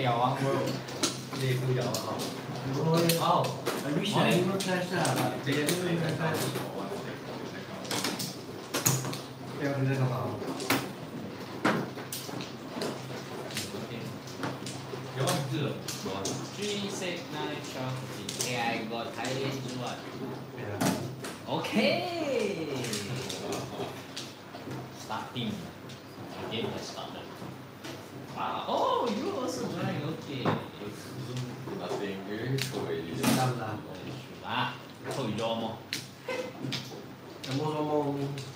王 bro。 你不摇哈。 哦，I wish I never crash 啊，这个就是没 crash。 要你在干嘛？ 有啊，是了。3, 6, 9, 12, 14. Yeah, I got Thailand one. Okay. Starting. The game has started. Wow. Oh, you also joined. Okay. Nothing. You show already. 啱啦。 啊，退咗麼？ 有冇什麼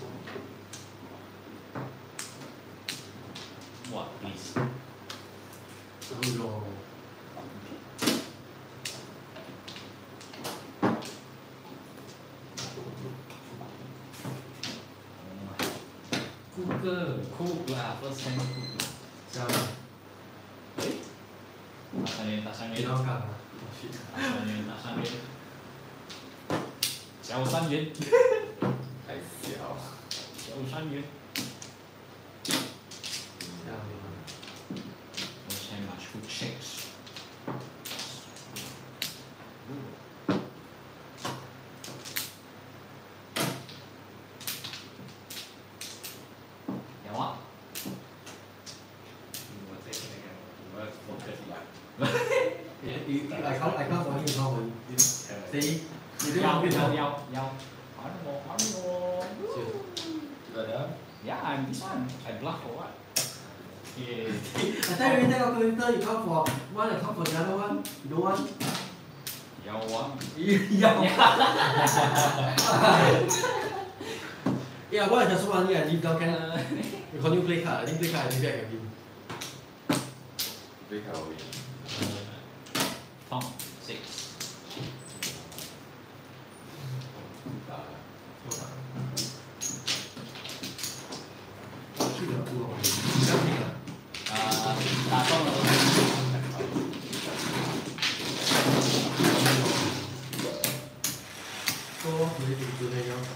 ？What please？ 退咗。 cook 啦，first time cook。 是啊。 誒，打三元。 幾多格啊？ 打三元。小3元。 太小。 小3元。我先拿出 chips。有啊。 I come for you, come for you. See? You Yao, do it. Yao. Yeah, I'm this one. I bluff for what? Yeah. I tell you, calculator, you come for one, I come for the other one. You don't want? Yao one. Yeah, one is just one, yeah, leave down can. You continue play card. I think play card, maybe I can win. Play card win. Pong 6.打中了。 So, we need to do that now.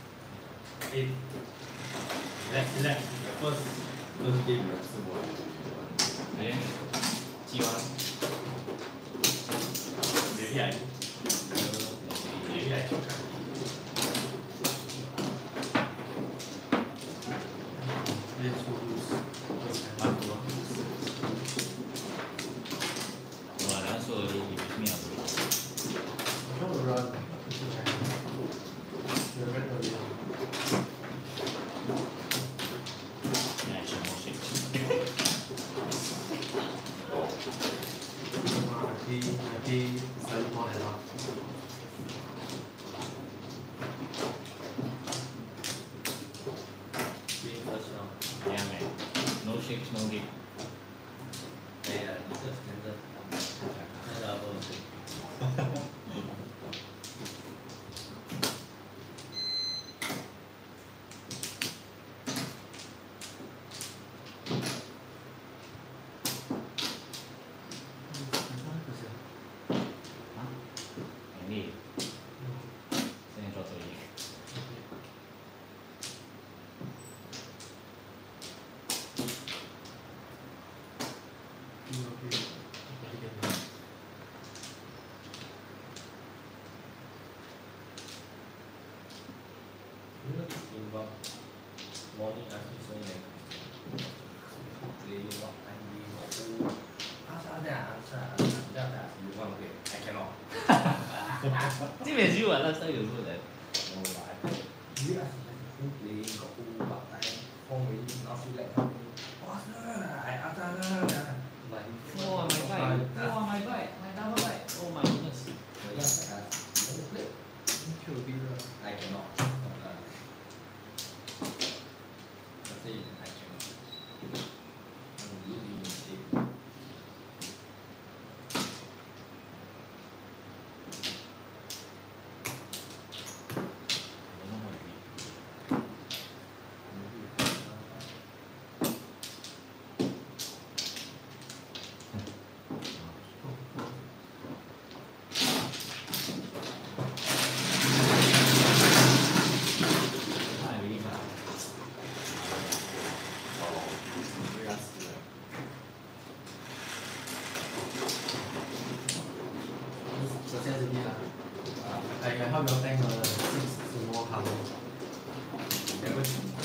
Relax. First game, Zimou. Okay. G1. Maybe I should try. Let's go lose. 我两手里面。 I'm trying to run. You're right earlier. Yeah, it's more 6. I pay slightly more than half. Win first round. Yeah, man. No 6, no game. Yeah, just standard. Morning after so late. Play what time we go. You want to play? I cannot. 这边是我那时候有做的。 No, you ask me play got who what time? Pong already now feel like coming. I ask Oh my bike, my double bike. Oh my goodness. Play. I cannot. I cannot. I'm losing mistake. says a bit lah. Like I help you tank the 6 Zimou Kalong. Never.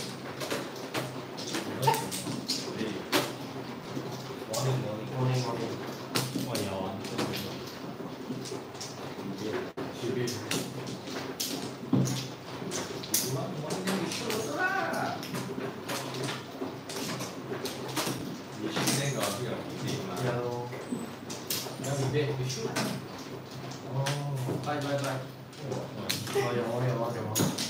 Morning. What you want? Should be. Morning then we show also lah. We shoot then got a bit of evening mah. Yeah lor. Then we bed we shoot. Oh, bye. Oh, your.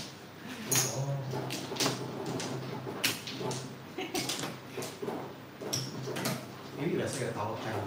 Maybe let's get a tower panel.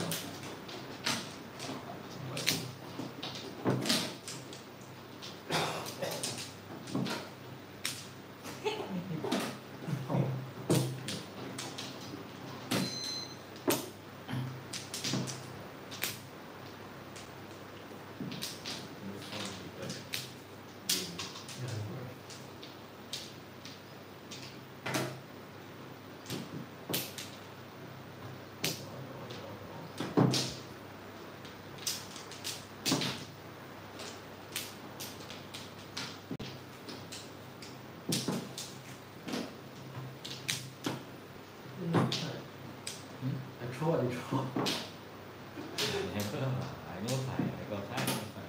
I throw what you throw. Never. I know Thai. I got Thai.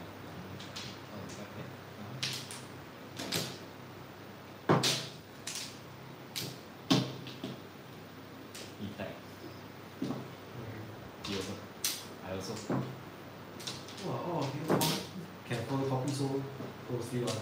You also. I also. Wow, okay. Can photocopy so closely one.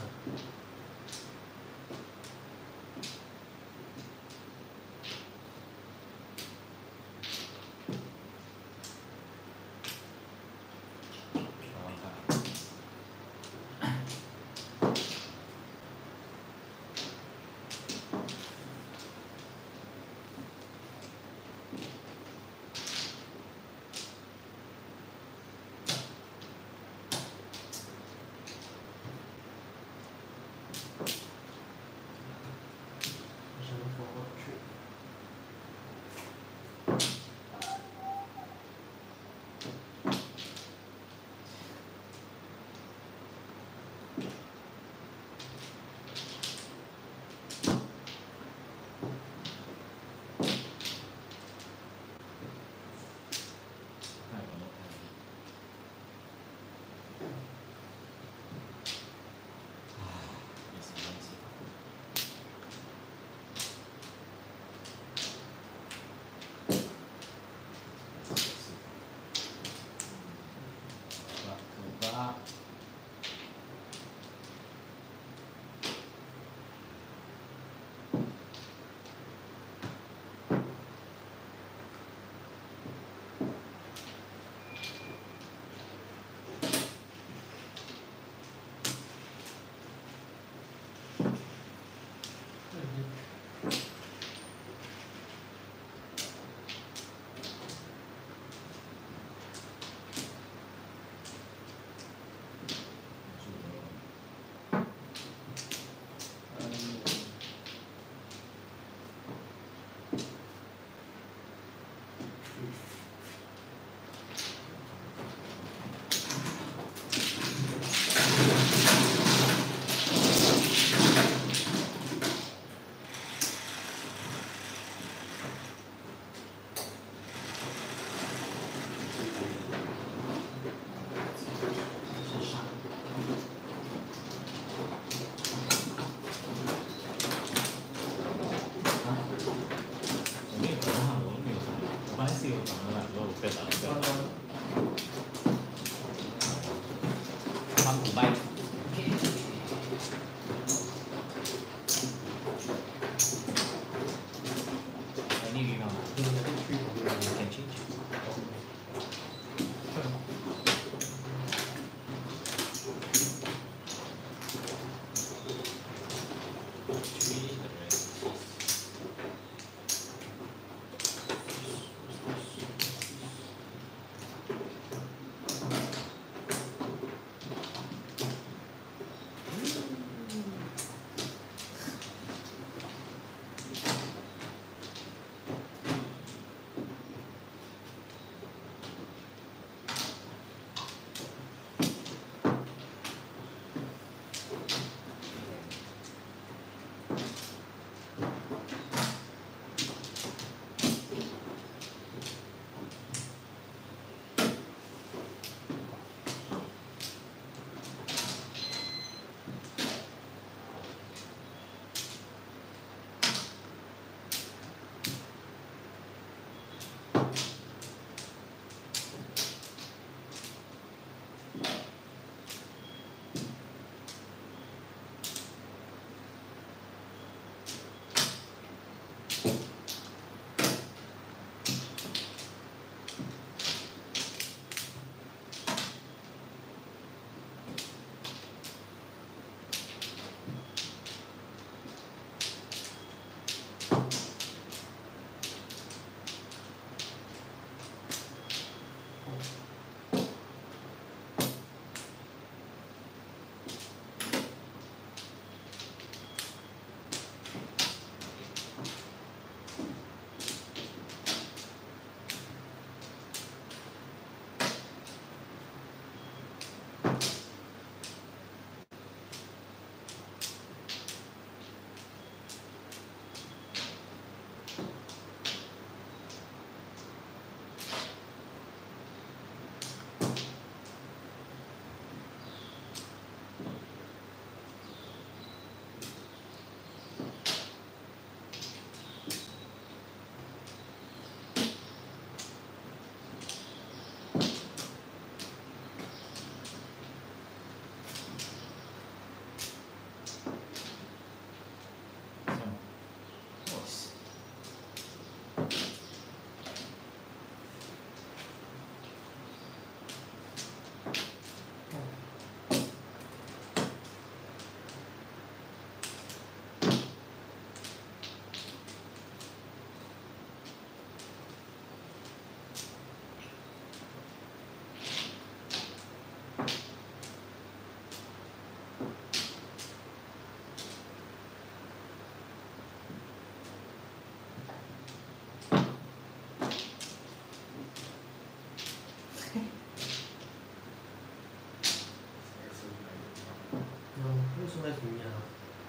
No, why so nice to me ah?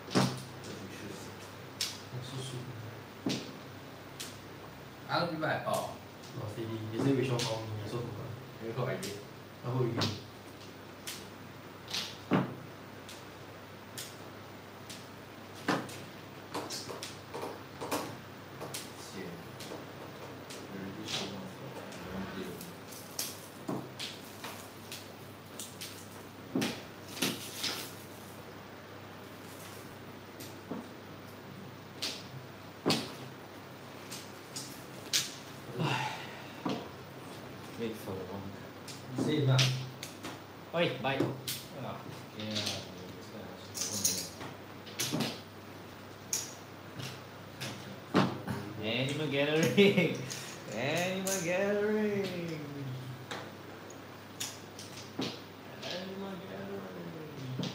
So sweet. Other people I thought. Oh, steady. They say which one for me, I also forgot. You hope I did. I hope you win. Wait for the one. Same lah. Oi, bye. Animal gathering. Animal gathering. Animal gathering.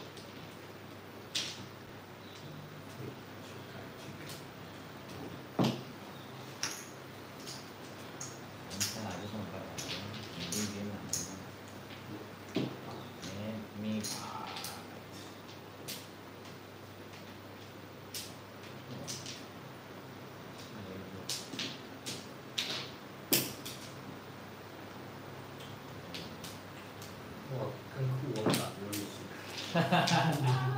哇，跟酷王打的游戏。 哈哈哈哈。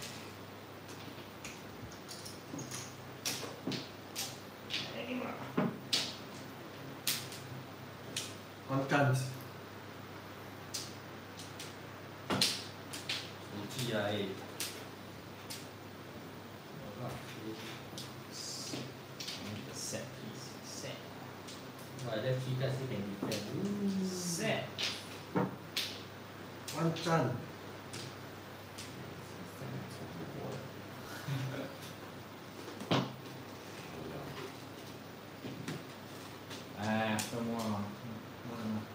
One chance. 手机啊诶。 Set piece. Set. 我在期待是点defend。 Set. One chance. 哎，周末了，摸什么？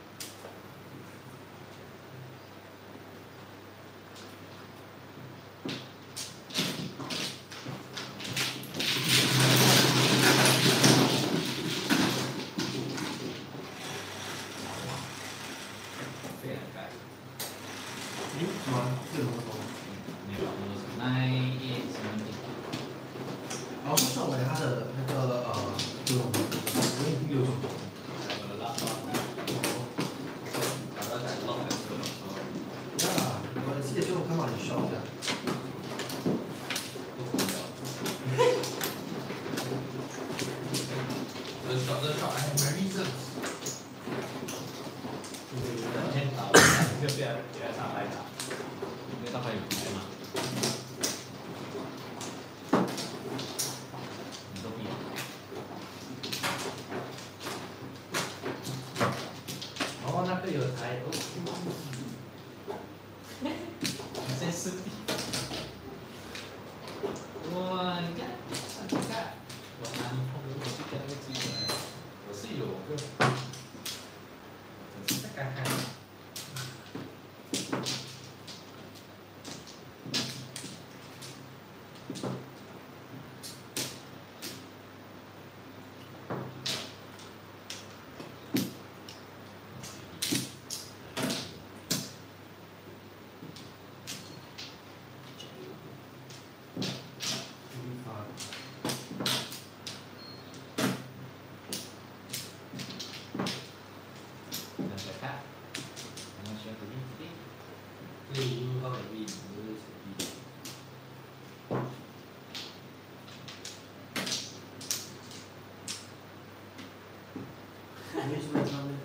非常盖。 诶，什么？这有什么？ 没有，9 8 7。 然后算完他的那个这种6种。呀，我记得就看到你笑的。 The shot, I have my reasons. 先打，就不要上来打，因为待会有牌嘛。你都闭。 哦，那个有才哦。 你先撕地。哇，你看，你看，我哪里碰的？我是跟那个机子来， 我是有个。这个还。 没什么上面。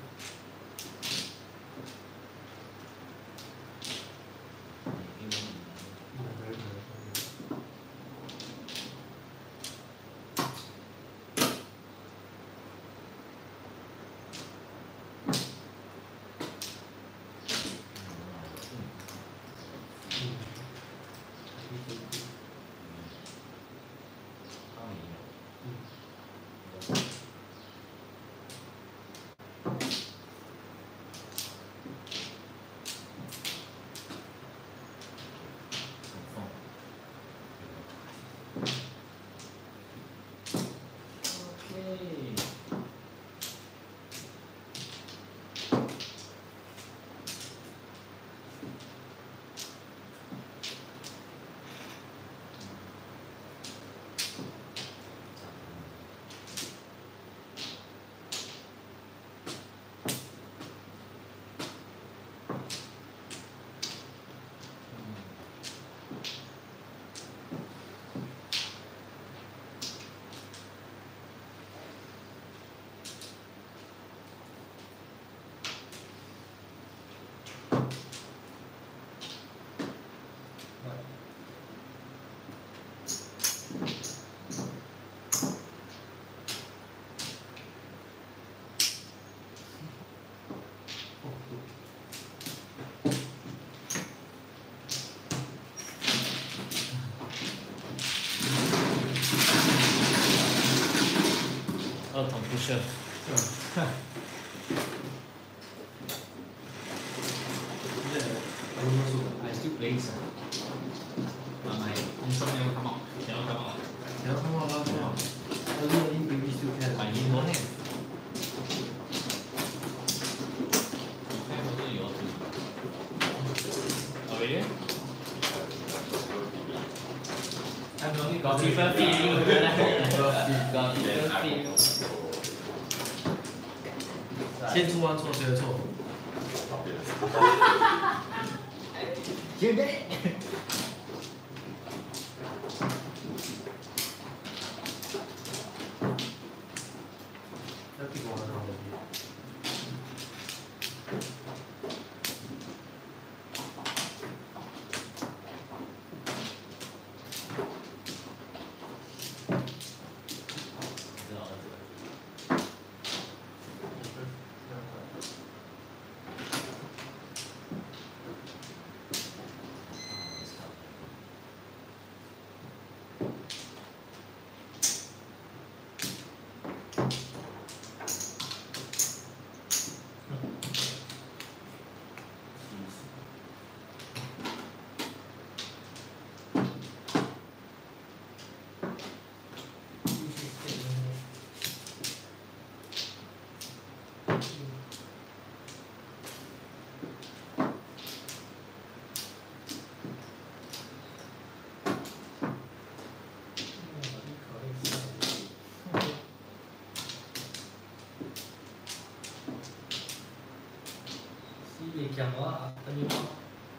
不是。I still play sir. But my instant never come out. Cannot come out. Cannot come out lah. Early baby still can. My in don't have. Have also you all too. Oh really? I'm only got different feeling. Got different feeling. 先出完错，谁的错？ 现在。 要屁股很好的。 讲话，跟你讲。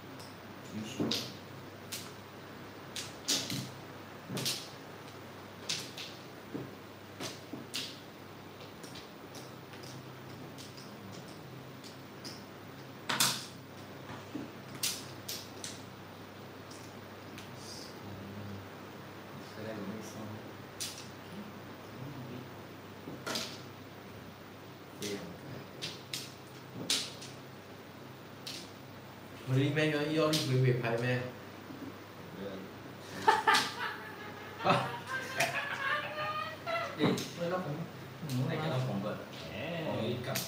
我哋咩樣要啲鬼牌咩？ 誒，我攞紅，唔好嚟攞紅嘅，紅一嚿。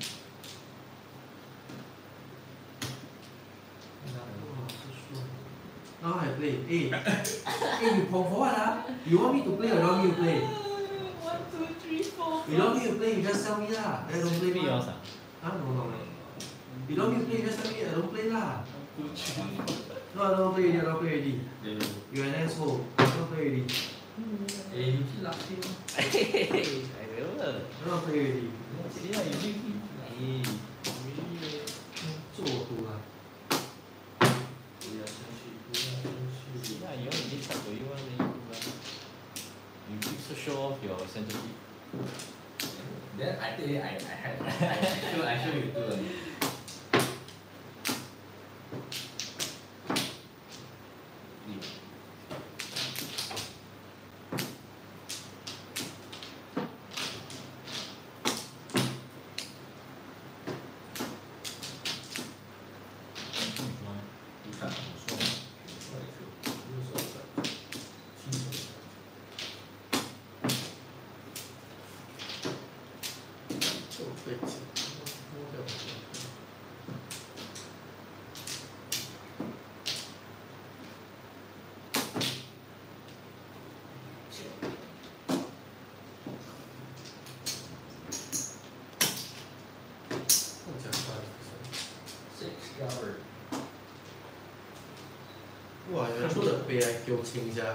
Now I play. Hey, you Pong for what ah? You want me to play or not me to play? 1, 2, 3, 4. You don't need to play, you just tell me lah. I don't play yours mah. ah? No. You don't need to play, just tell me I don't play lah. 1, 2, 3, 4. No, I don't play already. You're an asshole. I don't play already. 誒，你知垃圾嗎？ I will. I don't play already. 是啊，有啲係做我赌啦。 是啊，以後你啲插隊啊，你要啦。You keep show off your sensitive. Then I tell you, I show you too. 哇，有人出的杯来给我清一下。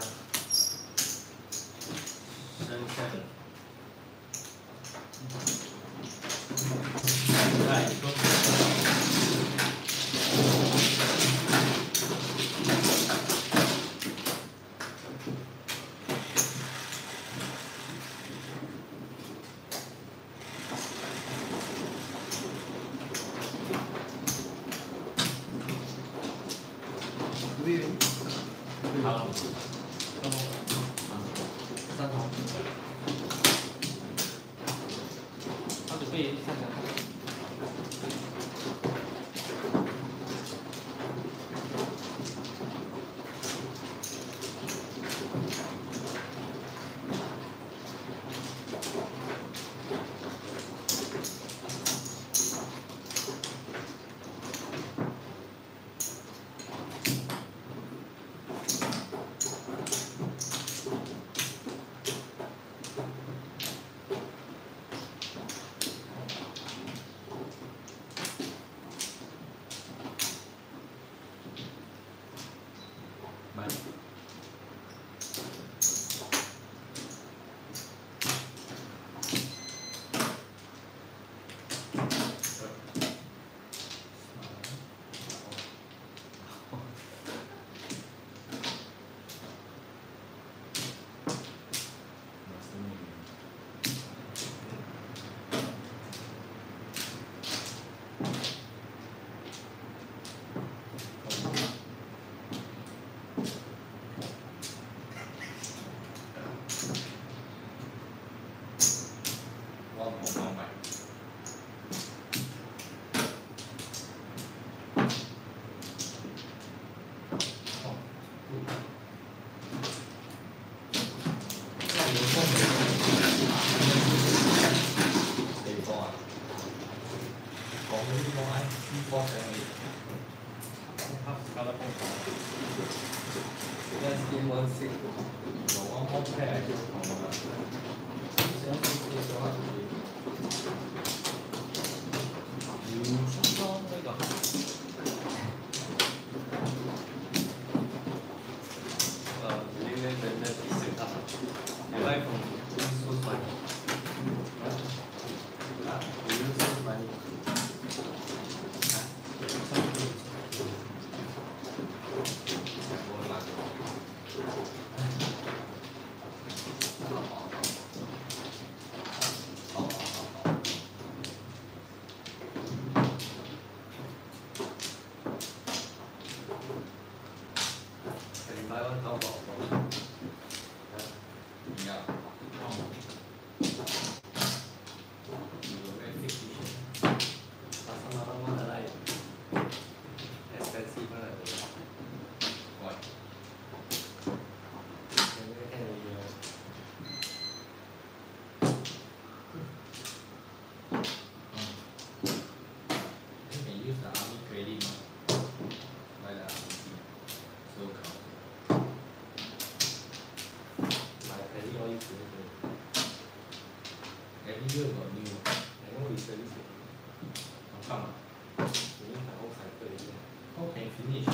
好， 三头。 他准备看看。 3478. Half color Pong. That's game 16. Got one more pair I just found out. 760 相當呢個。呢邊真係食得。You buy from Source Money? You use Source Money? Every year got new. I know we service it. How come? We need the whole cycle again. How can finish?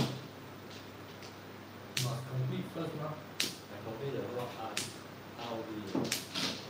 Must complete first now. I complete the rock art. How will you?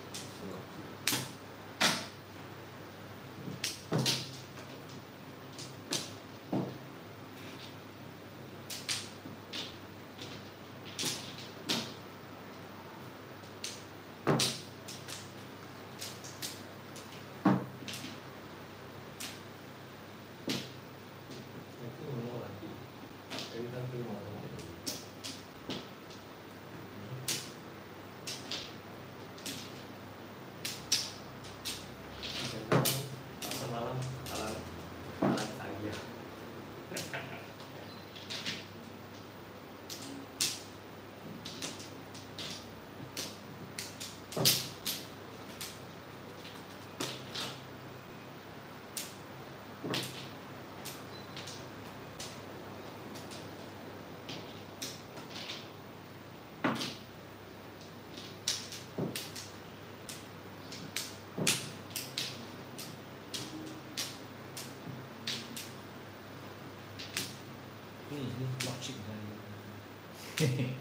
Not cheap, man.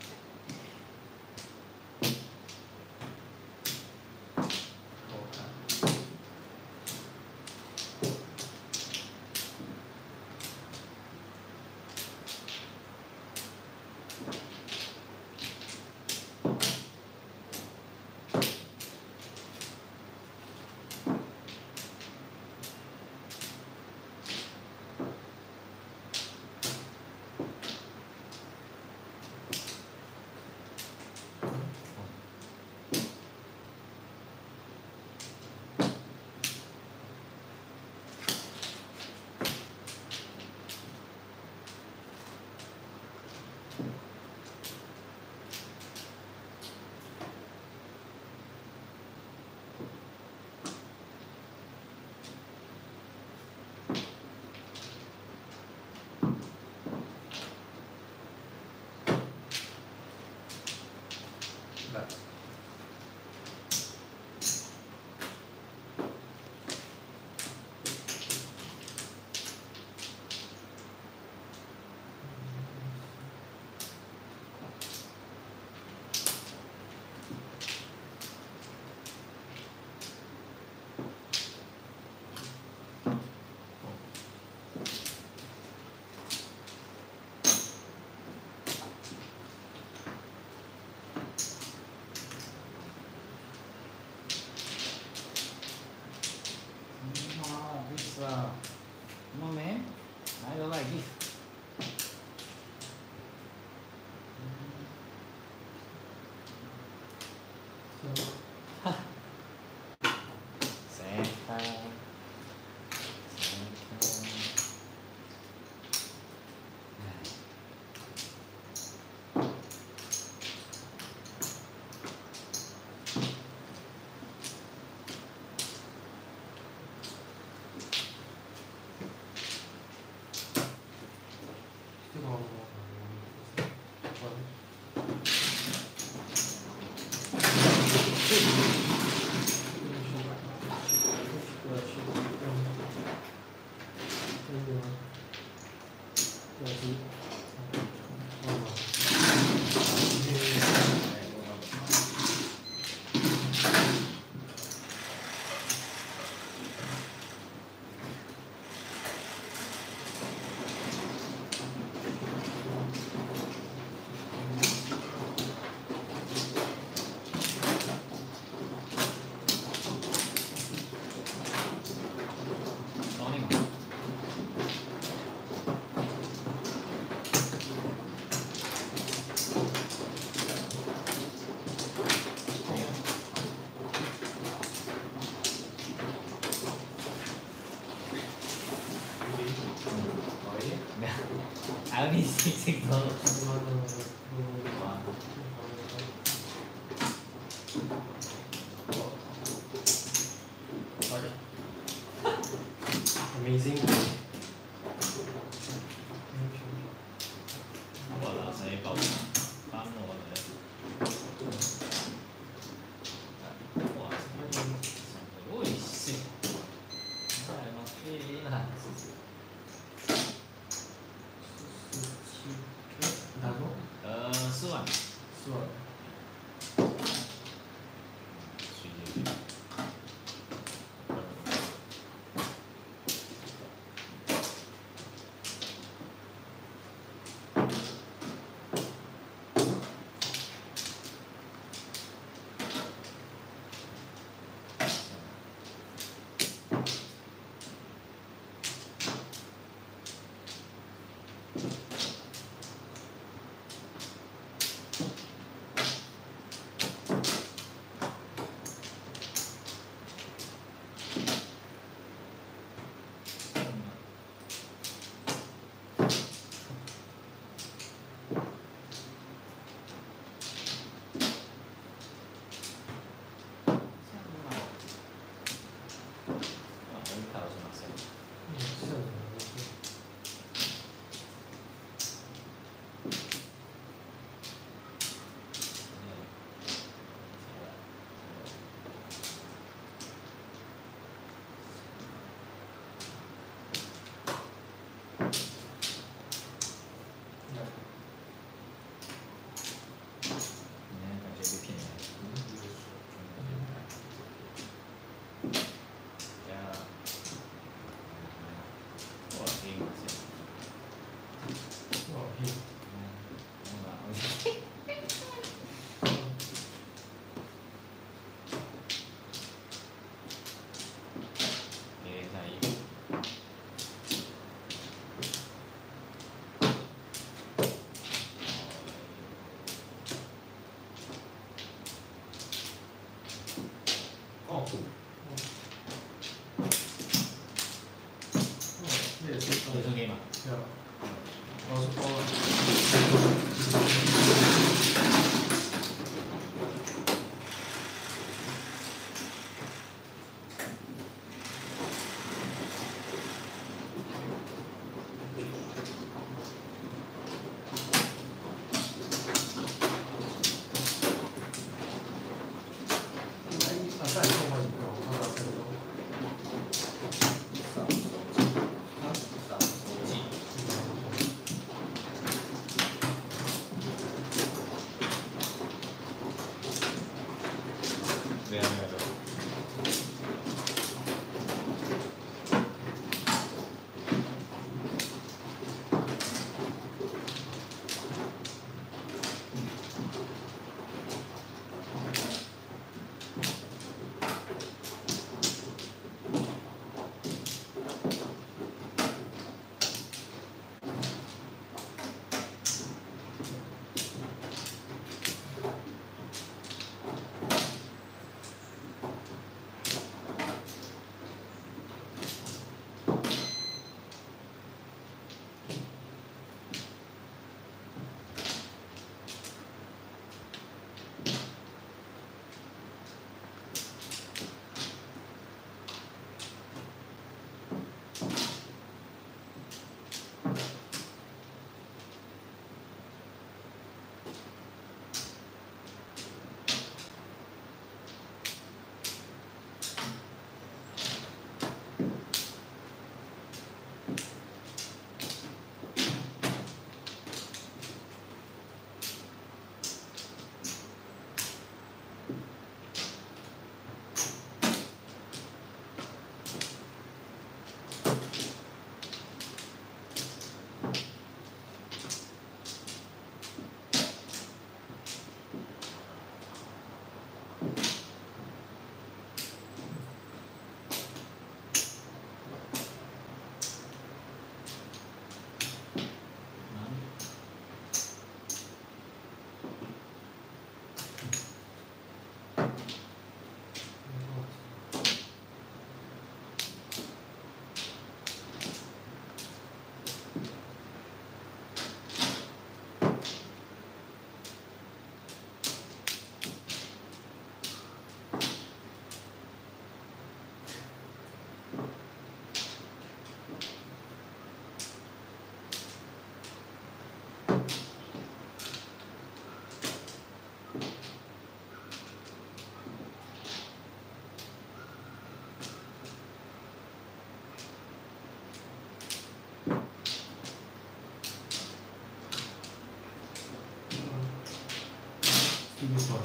But come on, man. I don't like this. Santa. 这个是。 还有你星星头。 Amazing。 我老师爆翻我的。哇！我一些，再来吗？那。 哪个 4万。 4万。 这是给吗？ 对啊，我是包了。 Ini suara.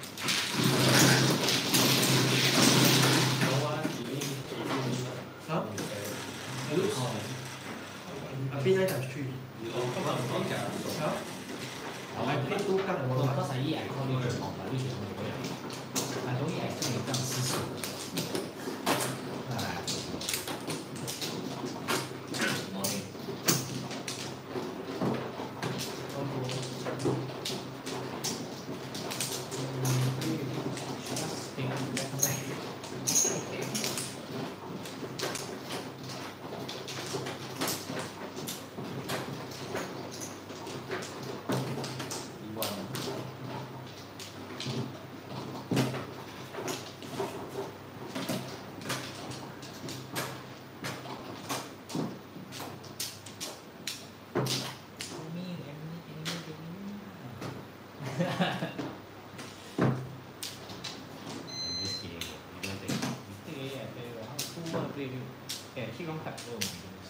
Hah? Looks. Tapi saya tak去。好。我还配多干我。 我才一眼靠那个跑了，一点都不会。很容易爱上你这样思索。哎。ที่ต้องขัดลม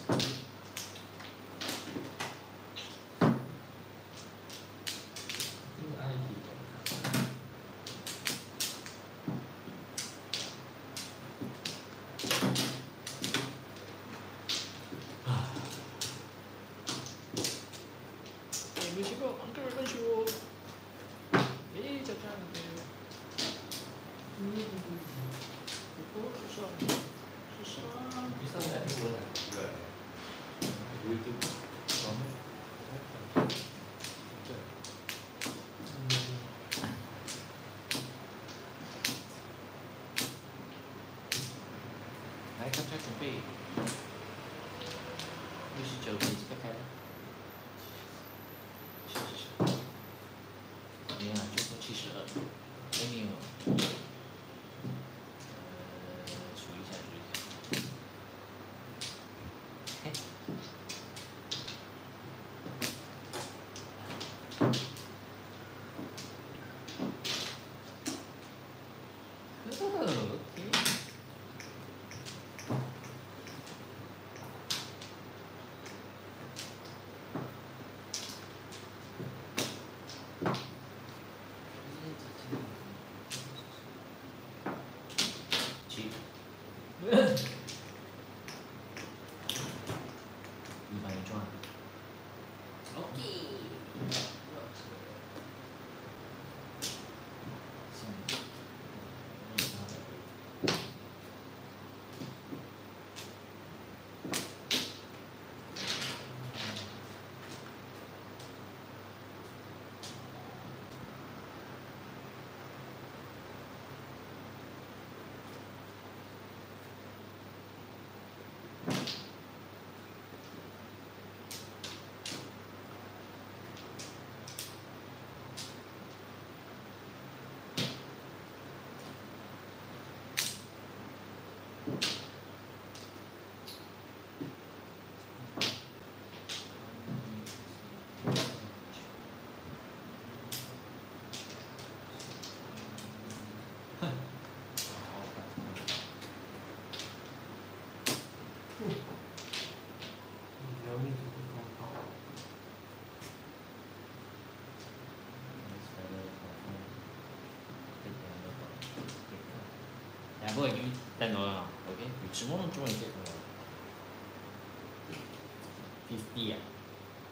不過已經訂咗啦 ，OK，全部都中意食㗎。50啊！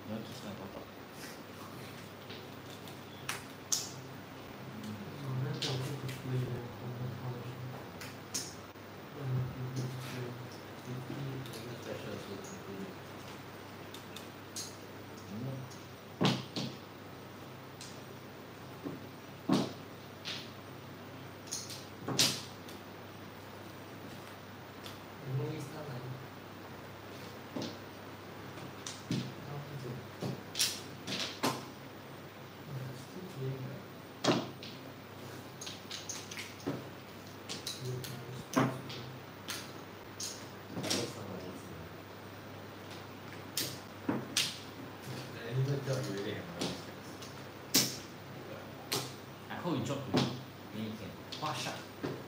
你要几下多少？ 那这样就可以了，好的。 I hope you drop to me, then you can wash up.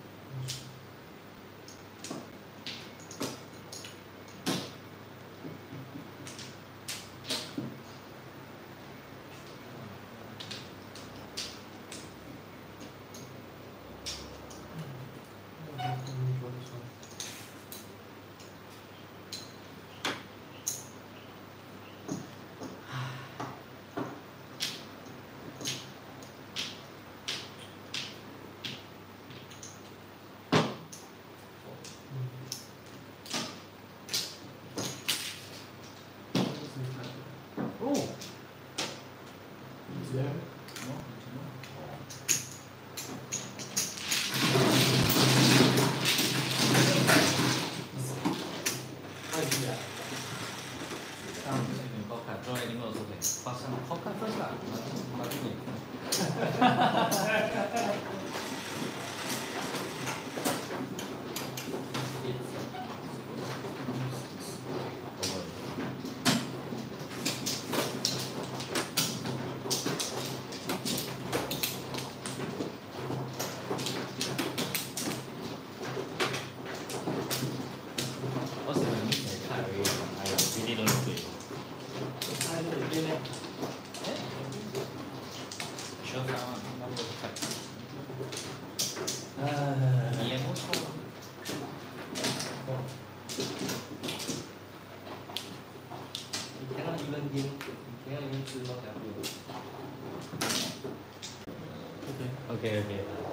Okay.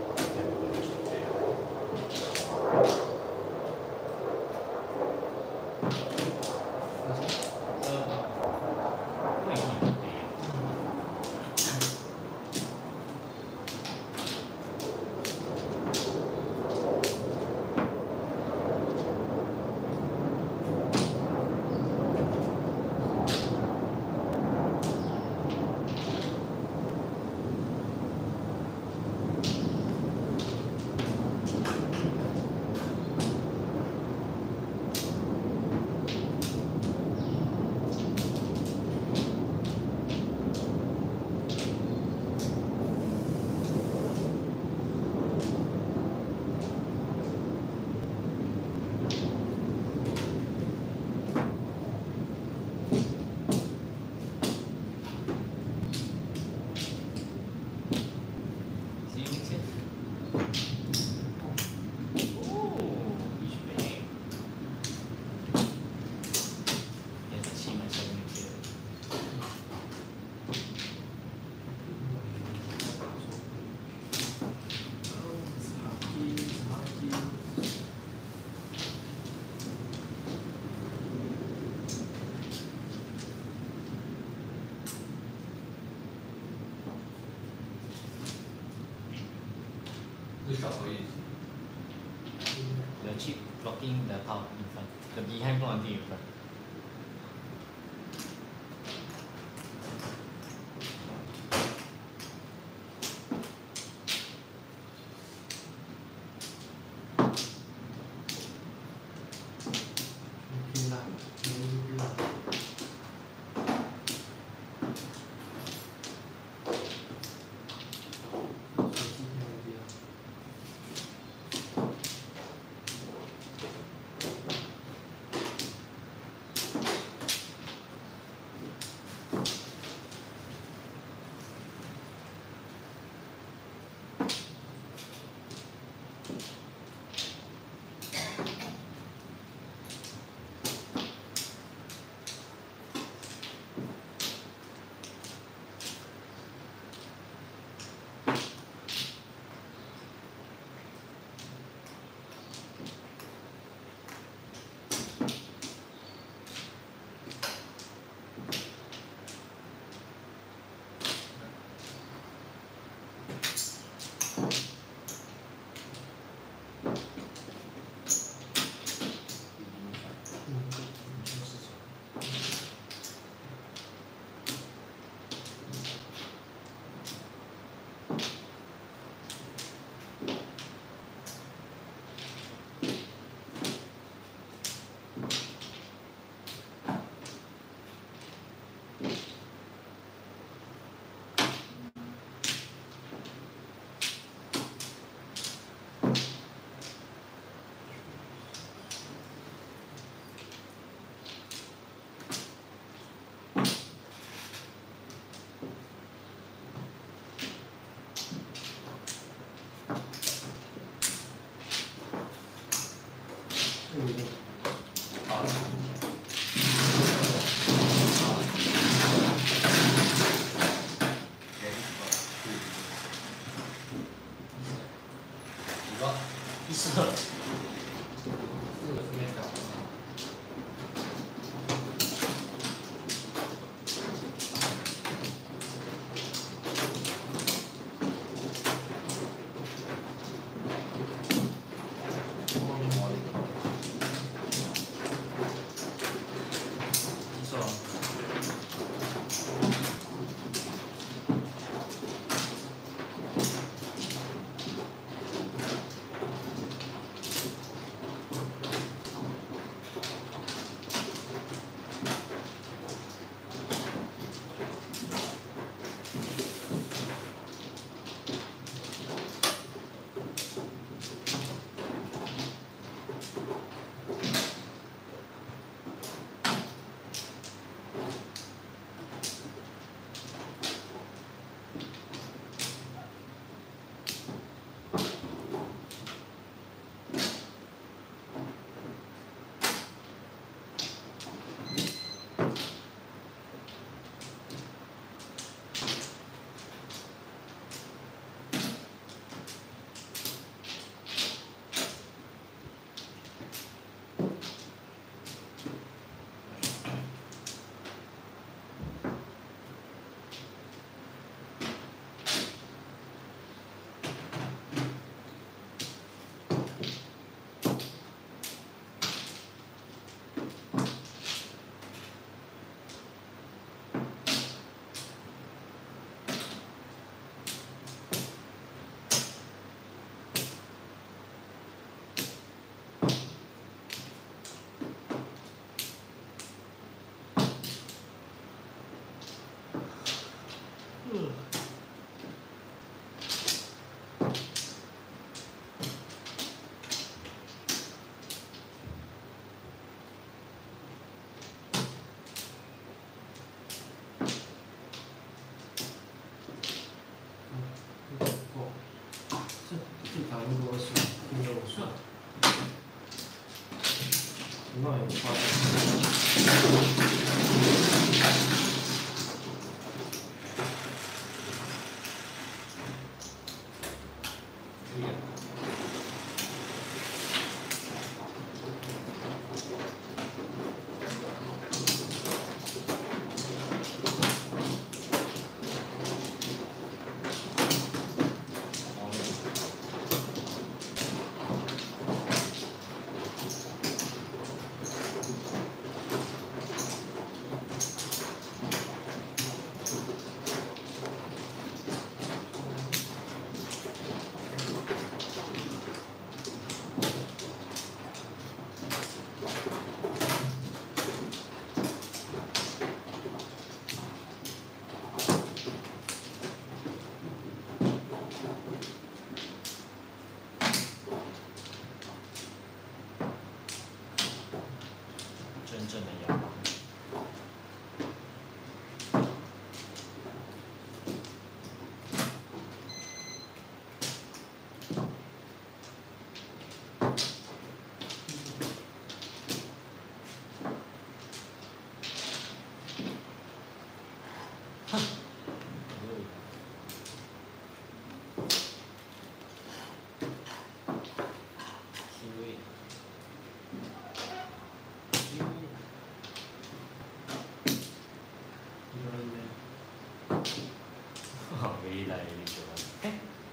The chip blocking the top in front. The behind blocking in front. 况有夸张。 真正的摇晃。未来的球啊！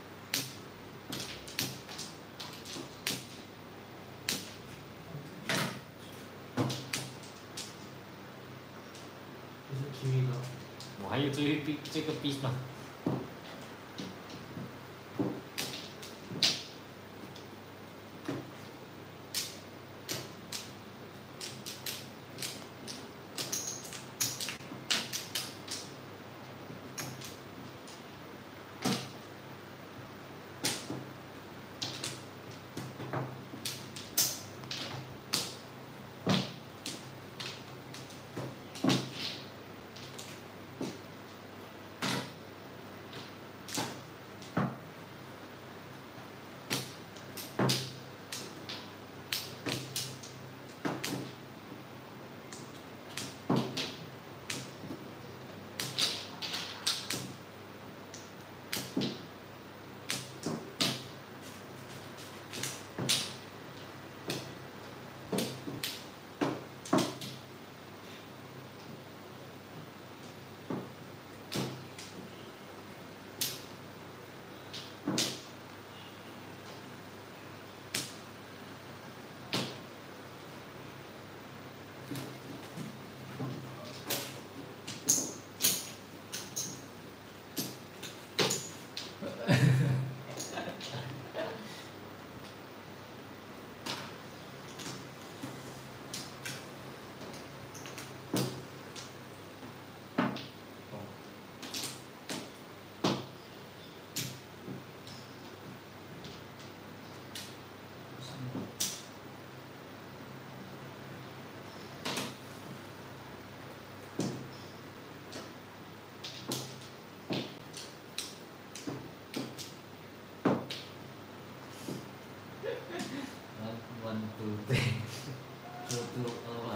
这是 Kimi 的。 我还有最后一笔这个 piece 吗？1, 2, 3, 2, 2, 1,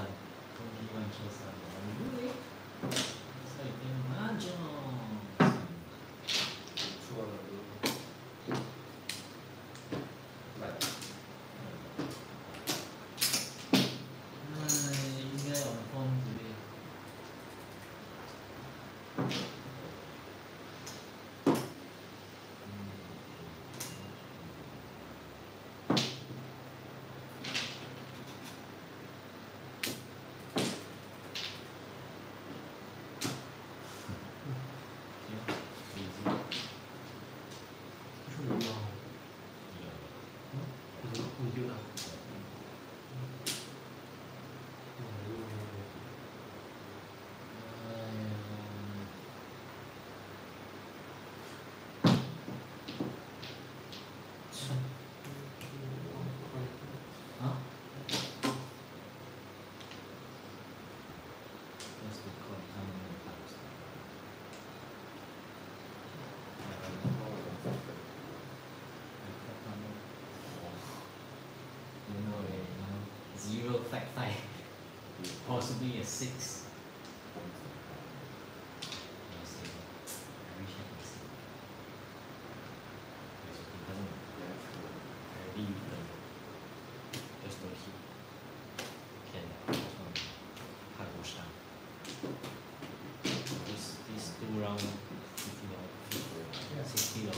21, 23, 赛点麻将。 错了，来， 应该有风之类。 是没有。你丢的。 Zero fact five. possibly a 6. Just don't hit. Can this one hard to shine. This 2 round $50, $60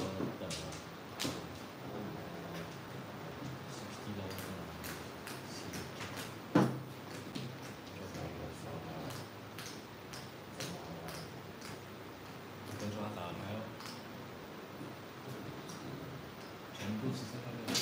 跟抓打还有全部是这个。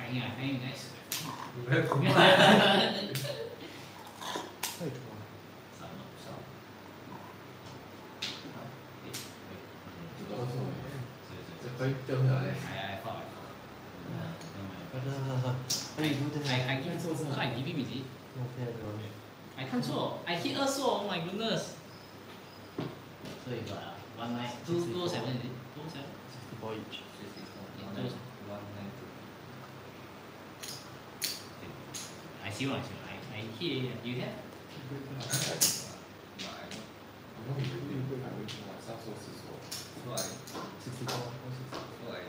I guys. 你不要恐怕。 太多了。 少了少。 多少？ 这可以掉下来。 I thought. I give错错 I give him is it? I 看错 I hit 二错 Oh my goodness. So you got 227 is it? 227? 64 each. I see one. I hit. You have? 我们会晚上说是说出来出来。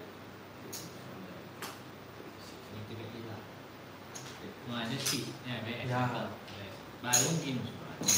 No, I just cheat. Yeah, very expected. But I won't game.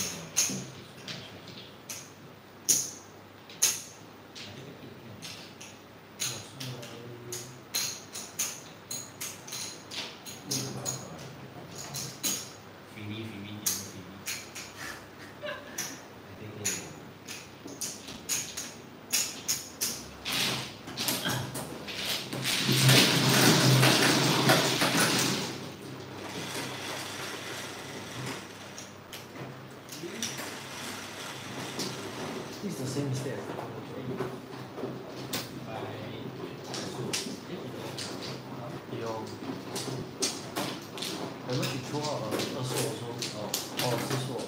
This is the same step. Yo. I went to throw out a sword also. Oh, it's a sword.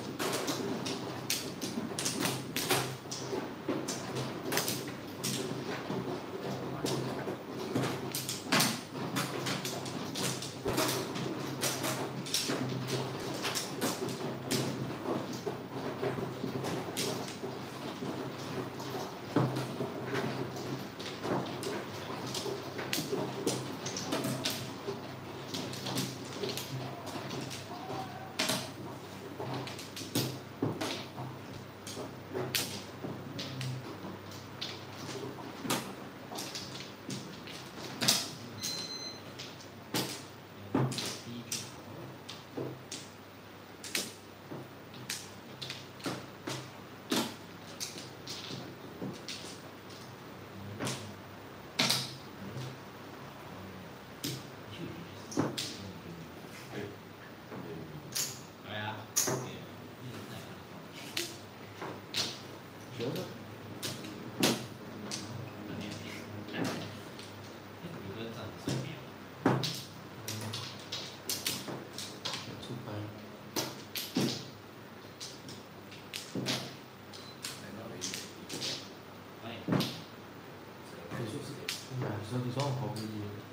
So this one probably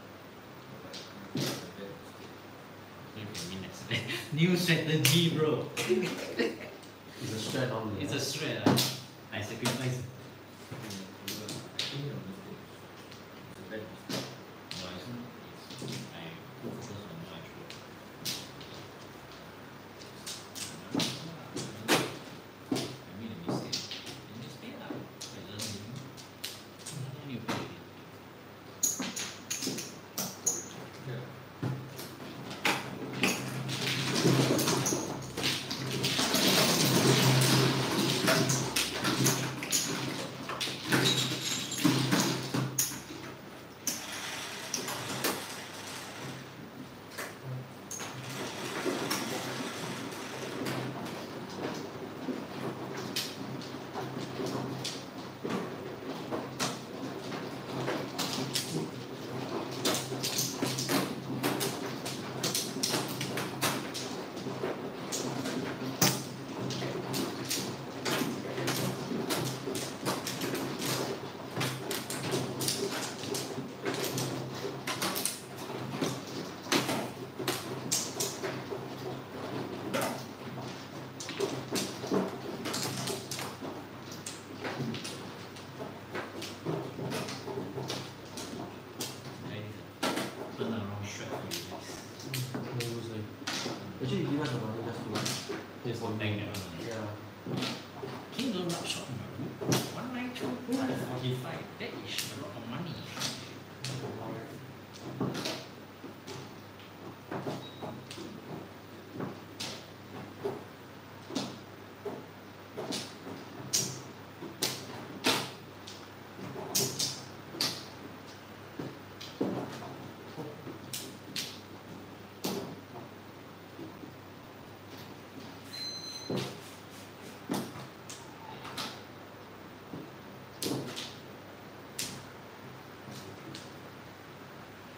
New strategy, bro. is a strat only. It's a strat. I sacrifice.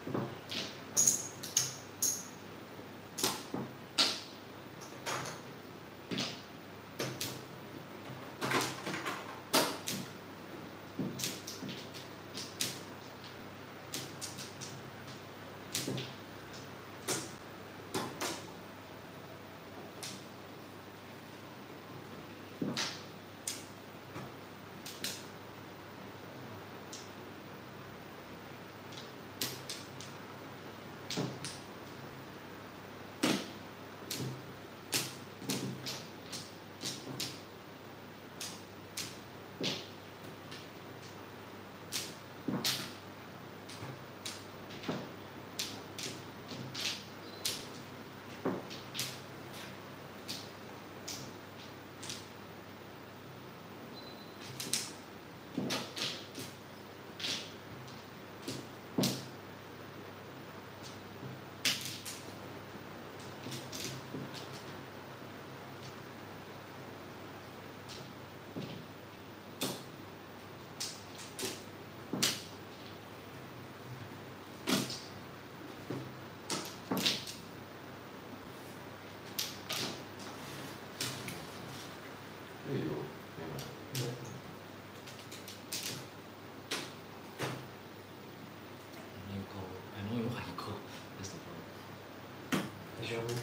学不？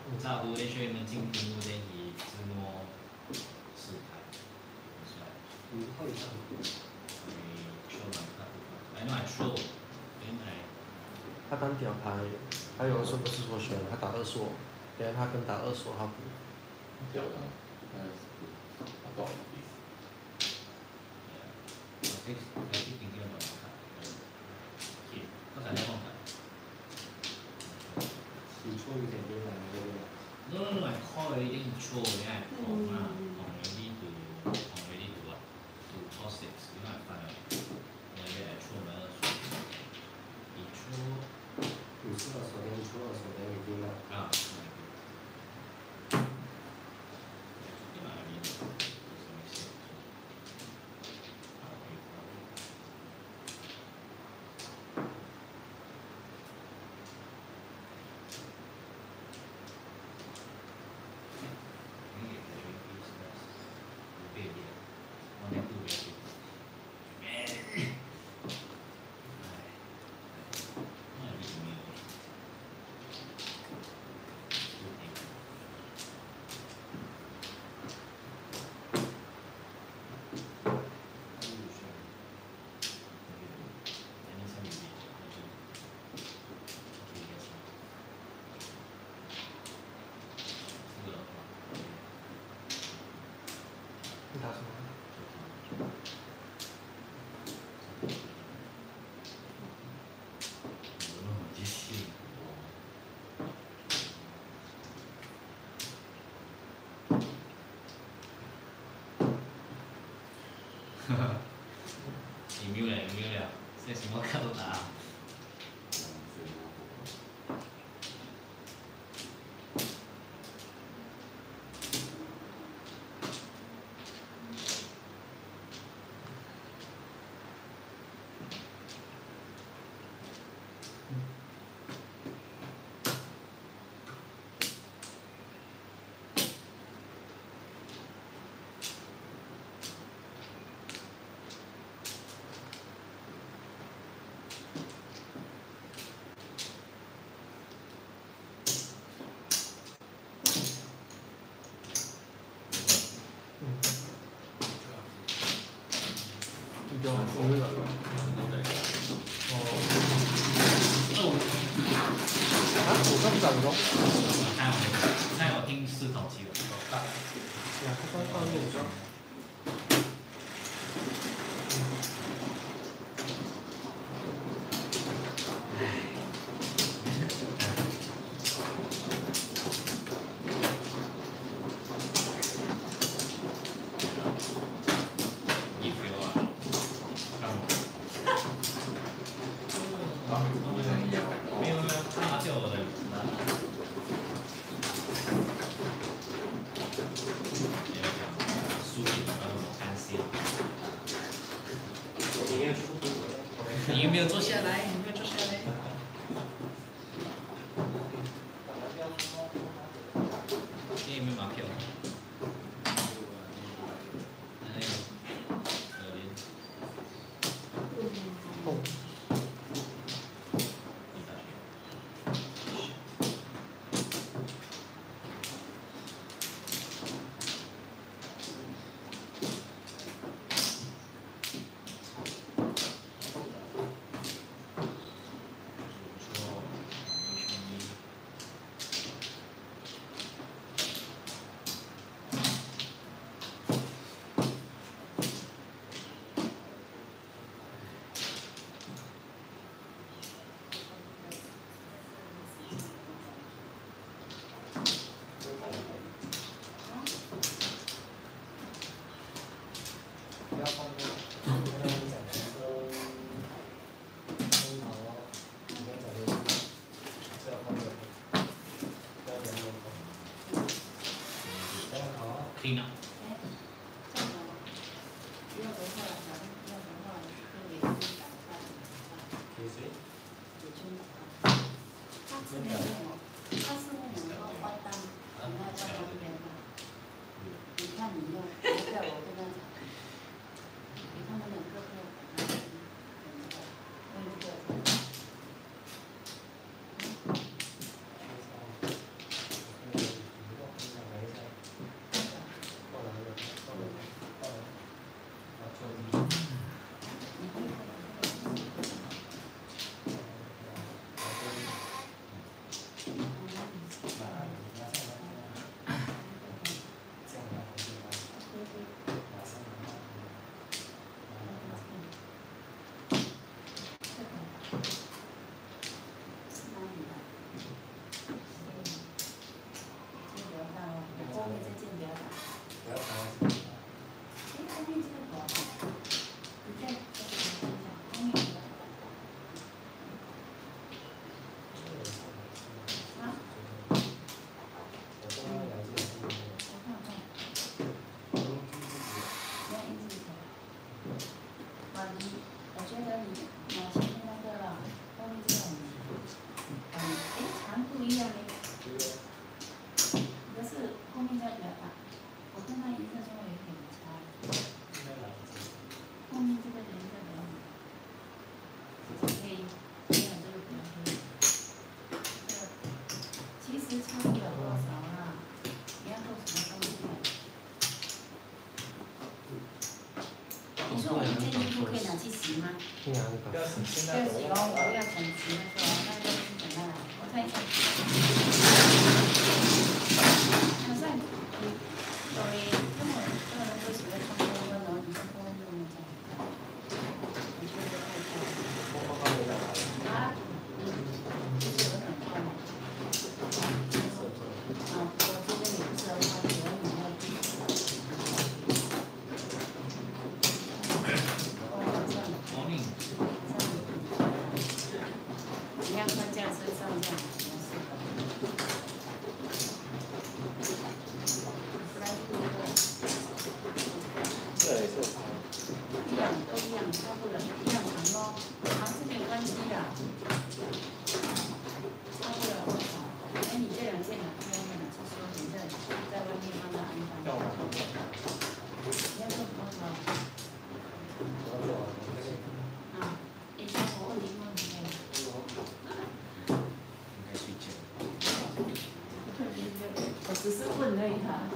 有照顾那些们进屏幕的以自摸试探，是吧？ 会上。 show 蛮大部分，I know I show，原来。 他单屌他而已，还有时候不是说选他打二索，原来他跟打二索他不。 屌的，他懂的意思。 我今天晚上看，刚才在放的。 你错一点就难过了。 No, I call already in show, then I Pong lah, Pong ready to what? To toss it, you know I find out. Then I throw another show. He throw. 你是二手的，你出二手的已经了。 啊。 你打什么？ 你没有了，现在什么卡都打。 你叫我那个。哦。啊，我刚讲的。 还有听四口气的。 呀，他刚放那个。你有没有坐下来？你有没有坐下来？你有没有马票？听了。 后面再比较大，我看它颜色稍微有点差。后面这个颜色比较黑，没有这个比较黑。其实差不了多少啦，你要做什么东西？你说我们这衣服可以拿去洗吗？ 这样不要洗，现不在要洗哦，我要整齐的说，那就等下来，我看一下。好像对，那么都喜欢穿高跟，然后你是高跟这么讲，我觉得太漂亮。啊，就是有点痛。啊，我觉得你不适合穿，只要你要低。 morning。 你要穿这样身上这样比较适合。 这也是一样都一样，差不多一样长咯，长是没有关系的，差不了多少。哎，你这两件拿去外面拿去收，你在外面帮他安排。 叫我你要做多少？ 我要做完这些。 啊，以前我问你应该睡觉。 我只是问而已哈。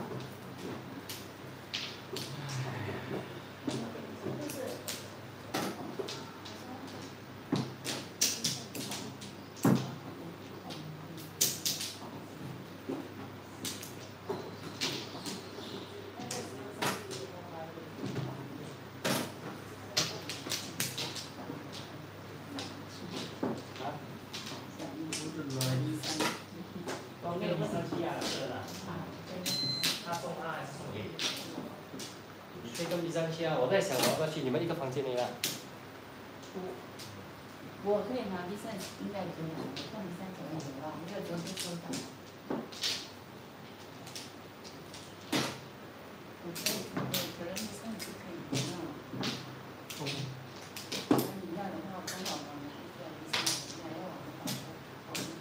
我没有上去啊，是的。他送他还是送给你？你可以跟你上去啊！我在想我要不要去你们一个房间里啊？ 我可以拿第三，应该可以拿，我看第三怎么有啊？没有昨天收到。我可以，可能第三是可以拿。那你要的话，刚好我们第三，你还要我们把我们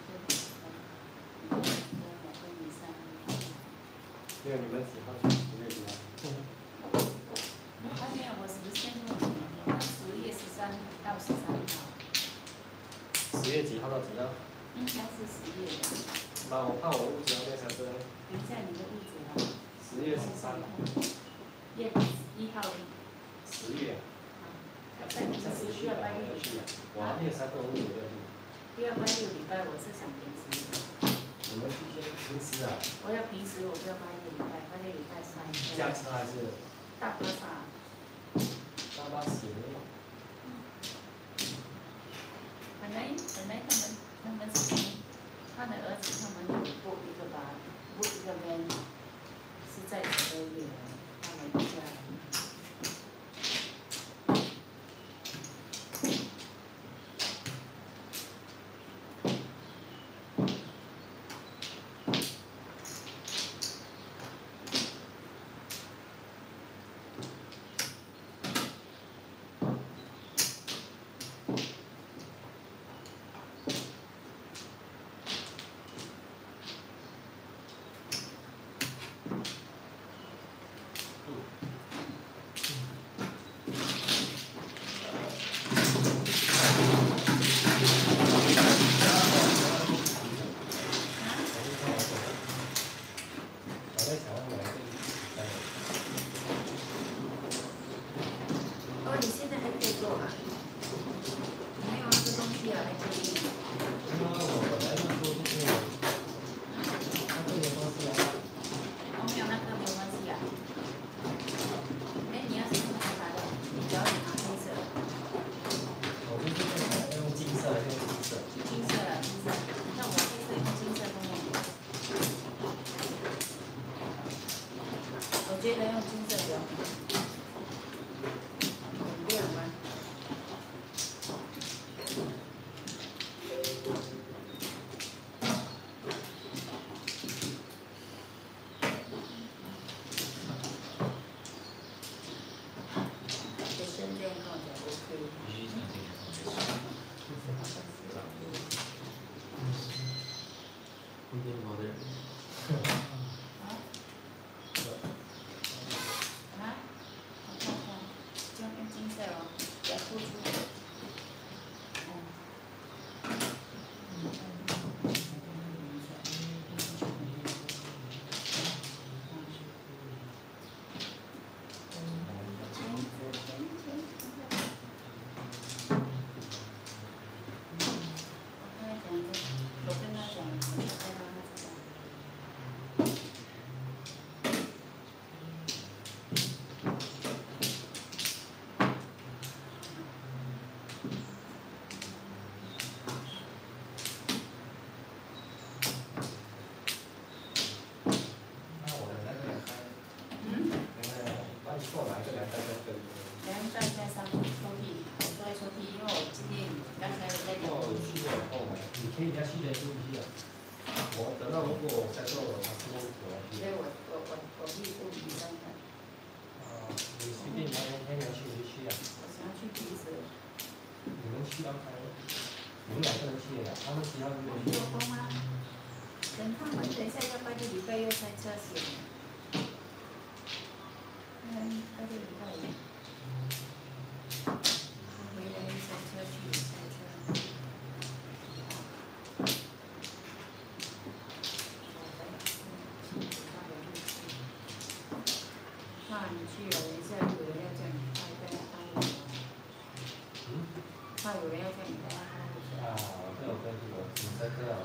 没有你们喜欢10月几号？ 还没有，我是不是先问你？10月13到13号。 10月几号到几号？ 应该是10月的。 那我怕我屋子那边才是。 等一下你的屋子啊。 10月13号。 月1号。 10月。 在你是需要拜六。 我那个3个屋子要去。 不要拜6礼拜，我是想平时。 你们去先平时啊？ 我要平时，我不要拜6礼拜，拜6礼拜3。 加车还是？ 大巴萨。 大巴行。 本来他们是他的儿子，他们有过一个吧，过一个班，是在12月，他们家。我觉得用金色比较好。很亮吗？这身这样看起来 OK。 一定好的。 啊？ 可以比较细的注意啊。我等到如果我在做我还是我来去。 所以我去物理上看。 啊，你随便你要去你就去啊。 我想要去鼻子。 你们去要开，你们2个人去的，他们其他人没去。 做工啊。等他们等一下要拜个礼拜又塞车险。拜个礼拜五。回来又塞车去又塞车。怕你去了，等一下有人要叫你带安慰我。怕有人要叫你带安慰我。 啊，这有关系的，你在这啊。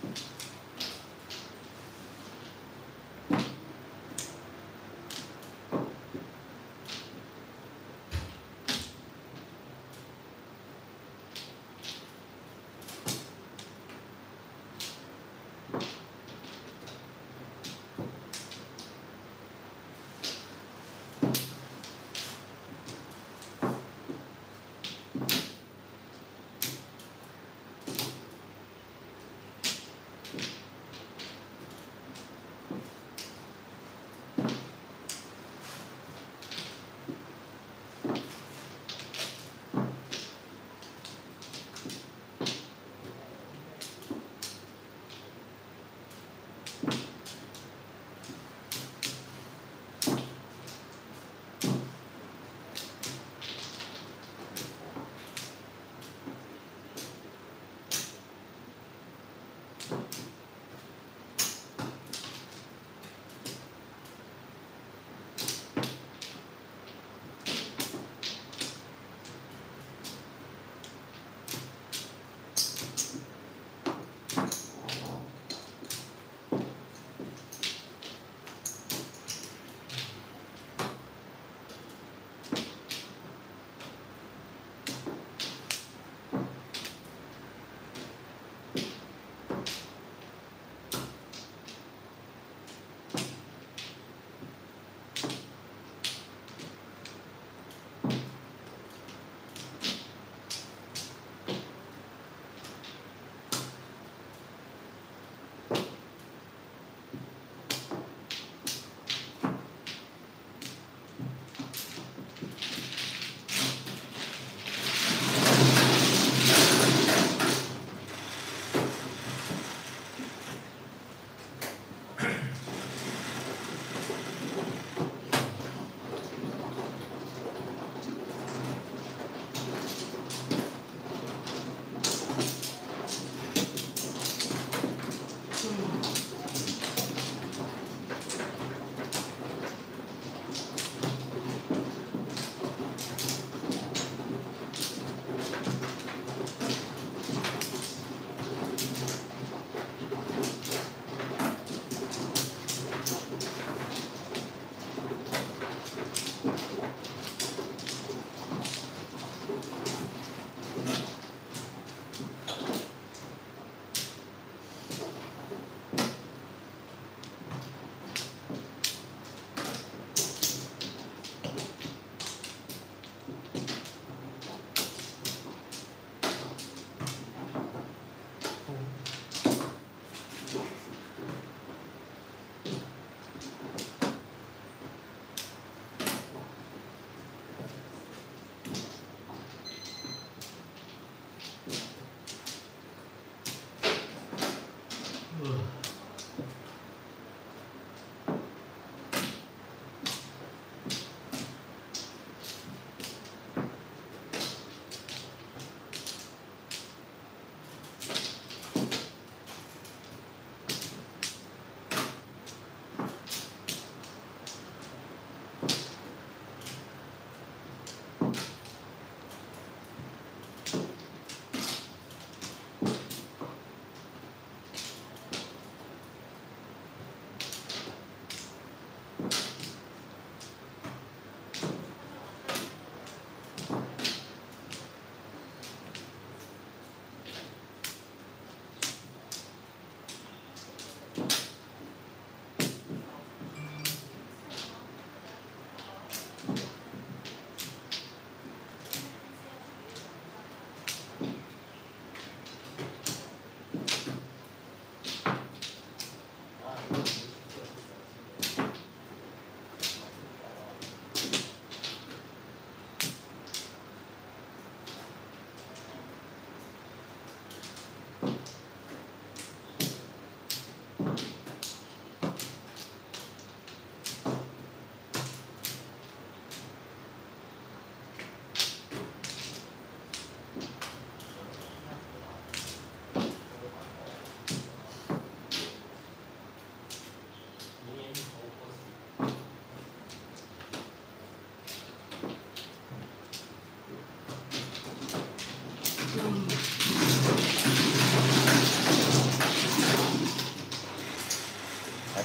我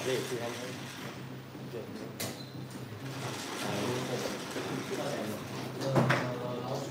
这也是他们。对。 老鼠。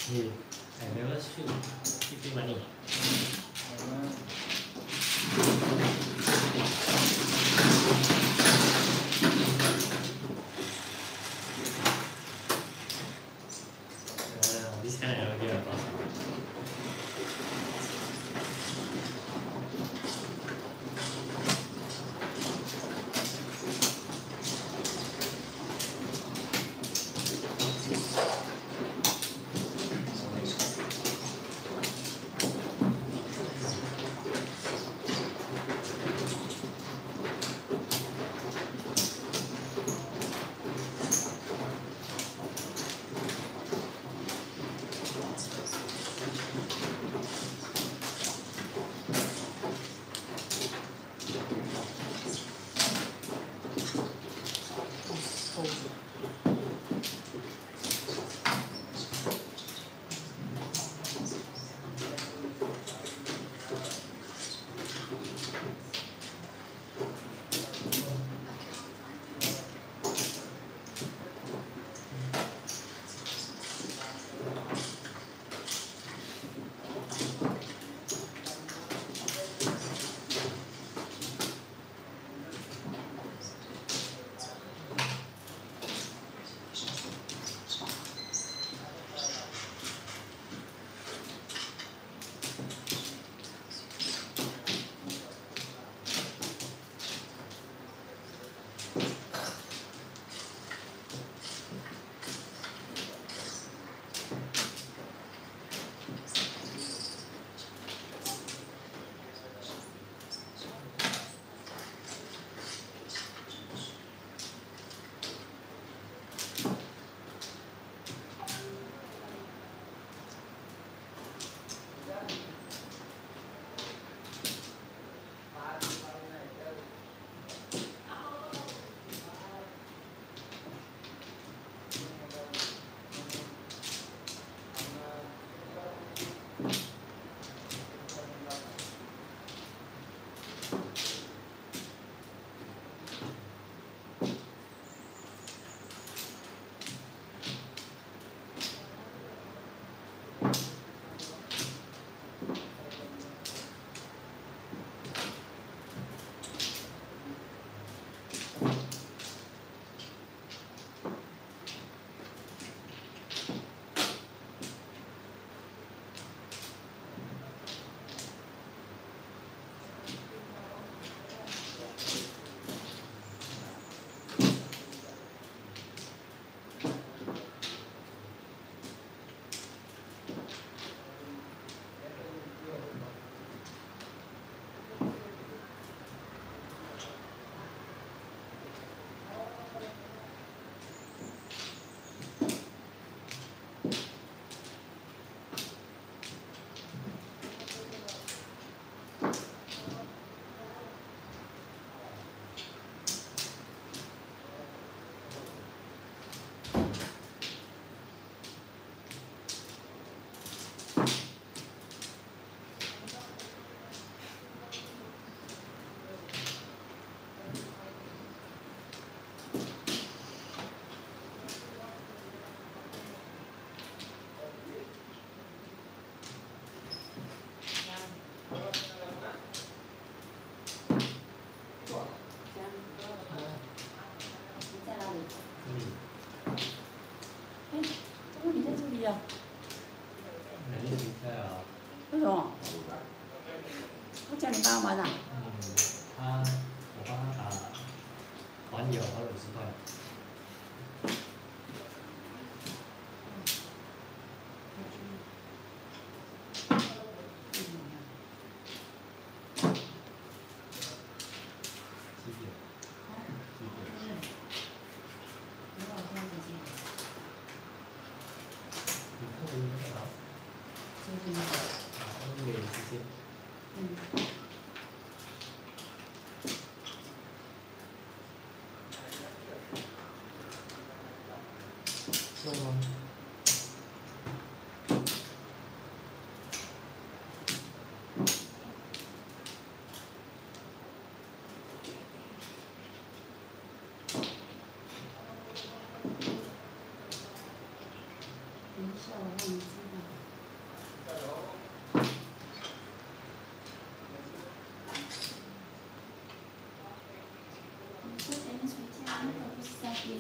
Hey, I never shoot. Give me money. This kind I never give a toss. 为什么？我叫你帮忙啊？ 我帮他打网友还有50块。 等一下，我让你知道。你说谁没睡觉？那个不是在编。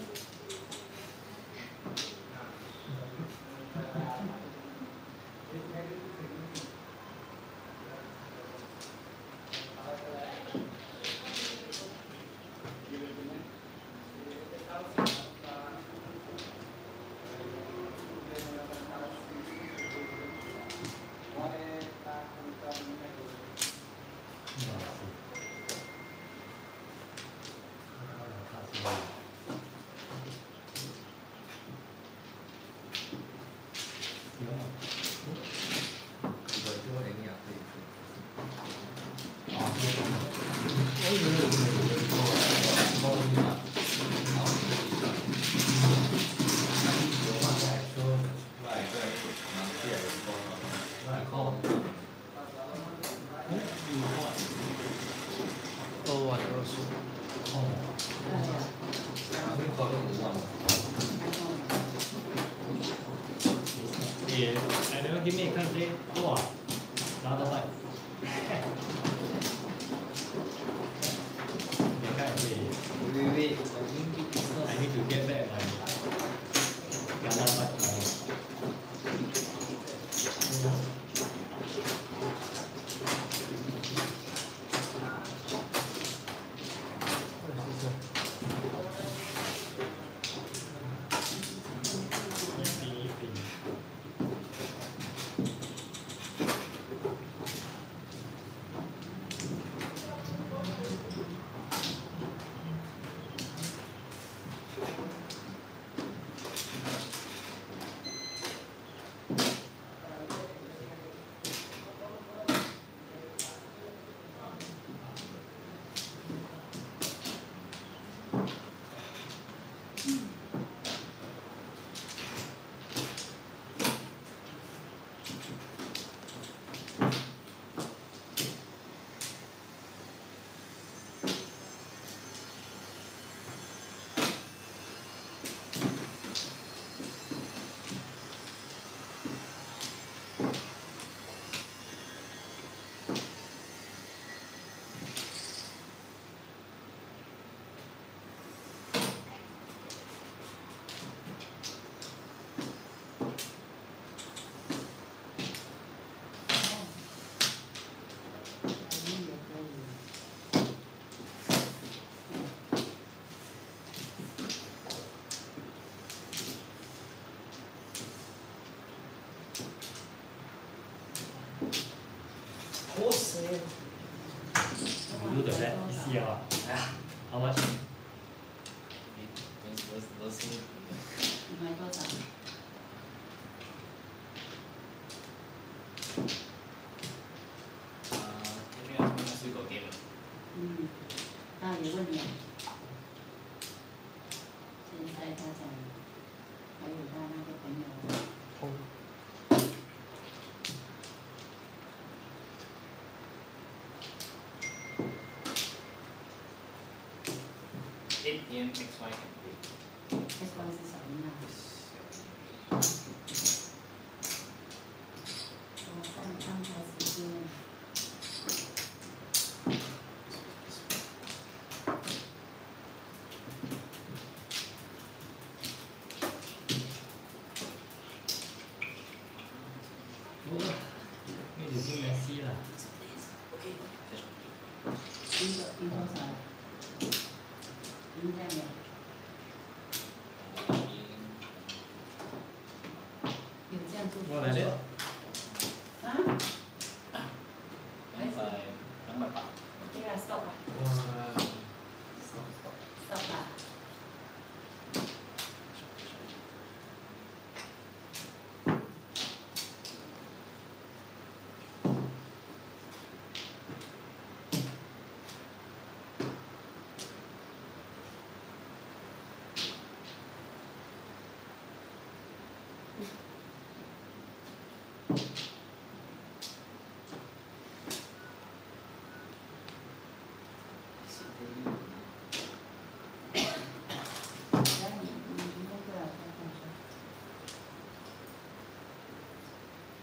I never give me a card today. Wow, another life. Wait. I need to get back my another life. You do the bet, easy How much? Those things. 你买多少？ 因为他是个 game。 他也问你啊。现在他讲，还有他那个朋友。 Pong. 8 PM XY can play. XY 是小音啊。我看刚开始是。 你已经messy 了。 赢多少？赢在没？有这样做？ 我来了。 啊？ 200 800。 对啊，stop 吧。stop 吧。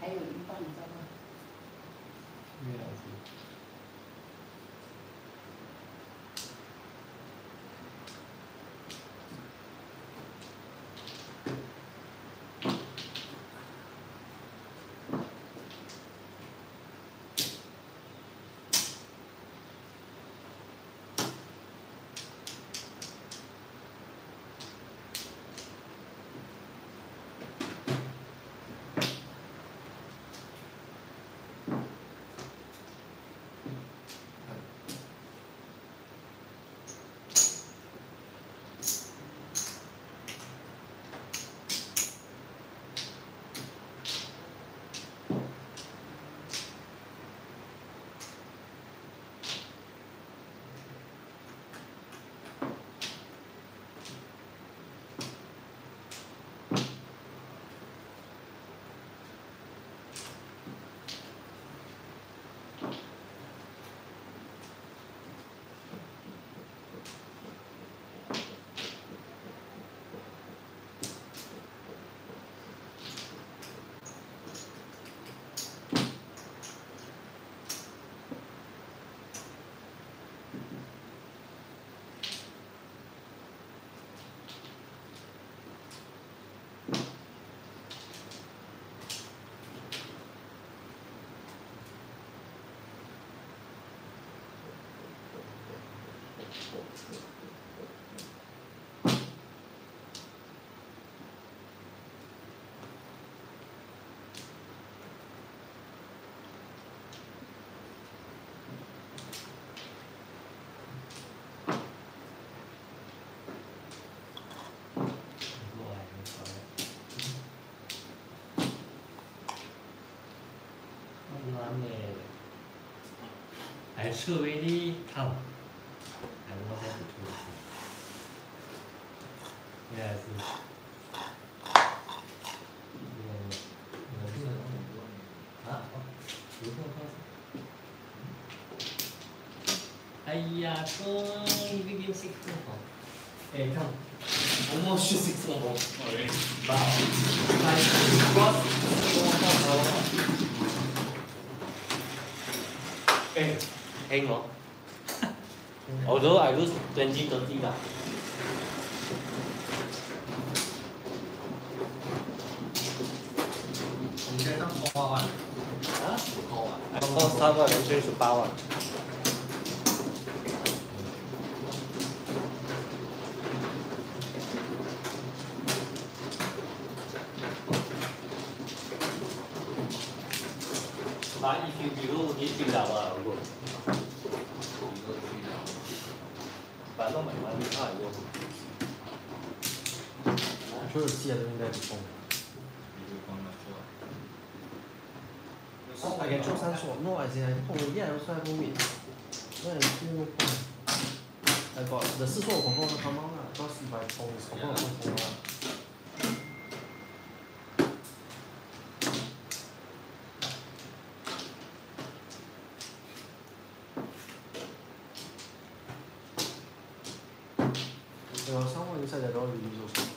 有鱼棒，你知道吗？ 没有是。 I should really come. I want that to do. Yes. Ahxiangthemahjonglegend begin 6 Hey, come. Almost shoot 6 Already. Wow. Hey, hang on. Although I lose 20-30 lah. I call 3万能追18万。把 EQ 比如你追到啊，如果。反正买完没差多。 所有记的都应该不碰。I can choose some sort. No, as in I pong. Yeah, I also have a win. No, I still no pong. I got the 4说我 confirm 会 come out 啦 because if I pong is confirm 会 pong 啦。有3万以下就攞 release 咗。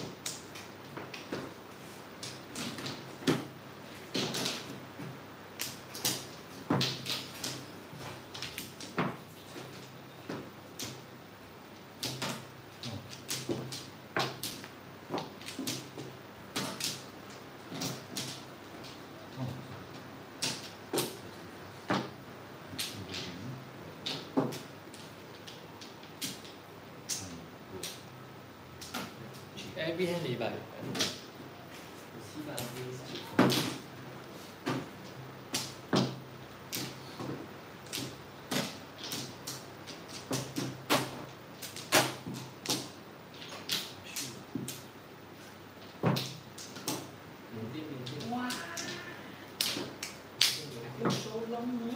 Every hand 100。 哇，有手龙呢。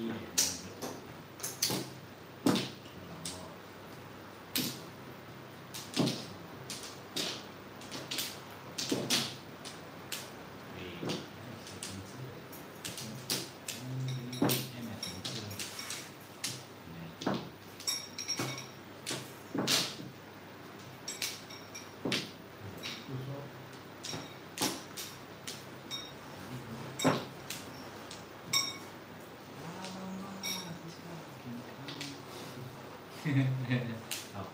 好，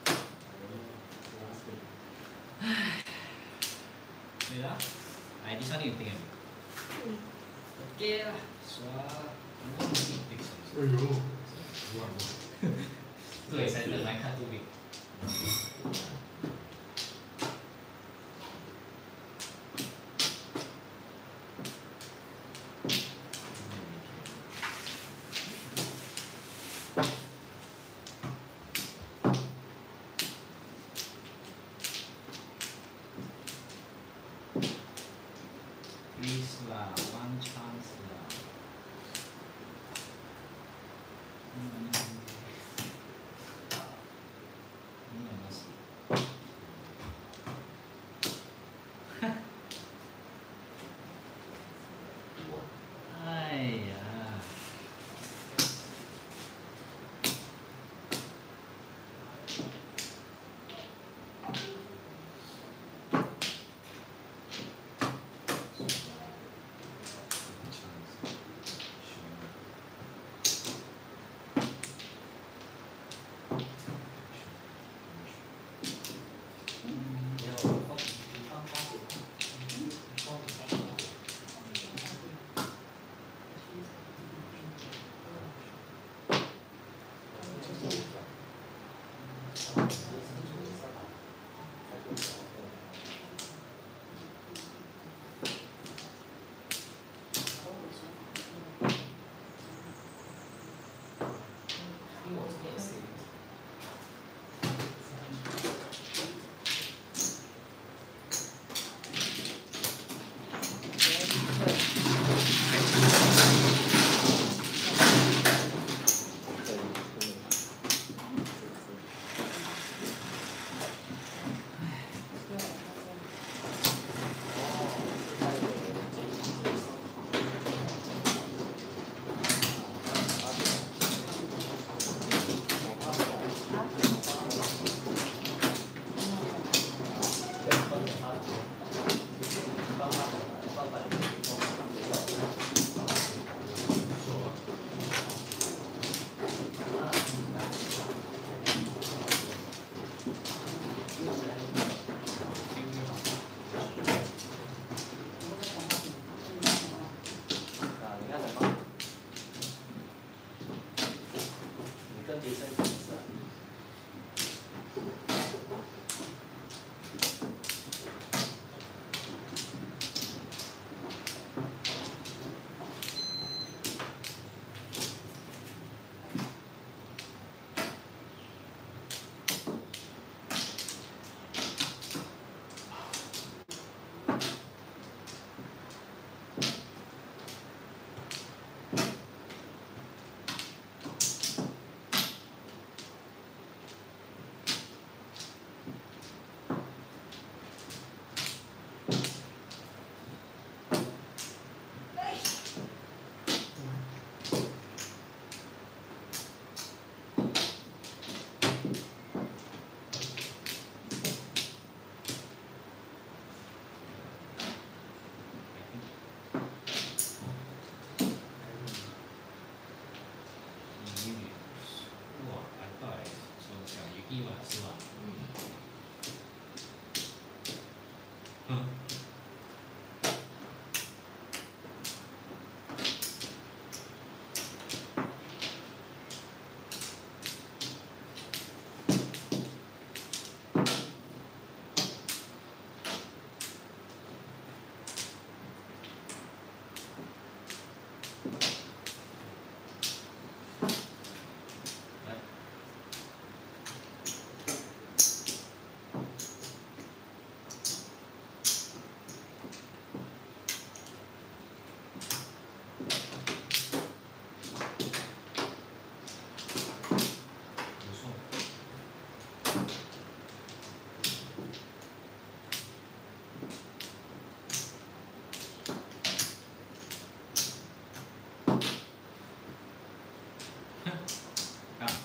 对啦，哎，你上点点。OK 啦，刷。 哎呦， 对，才能来看这边。Please 啦 ，one chance 啦。哎呀。 看。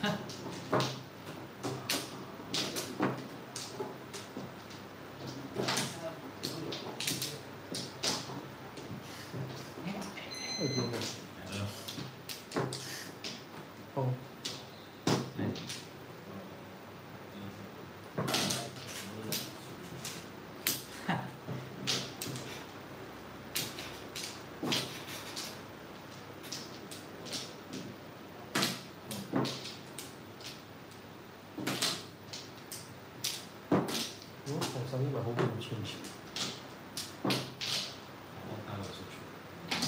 二点了。哦。 我上100后面不欠钱。 我带我出去。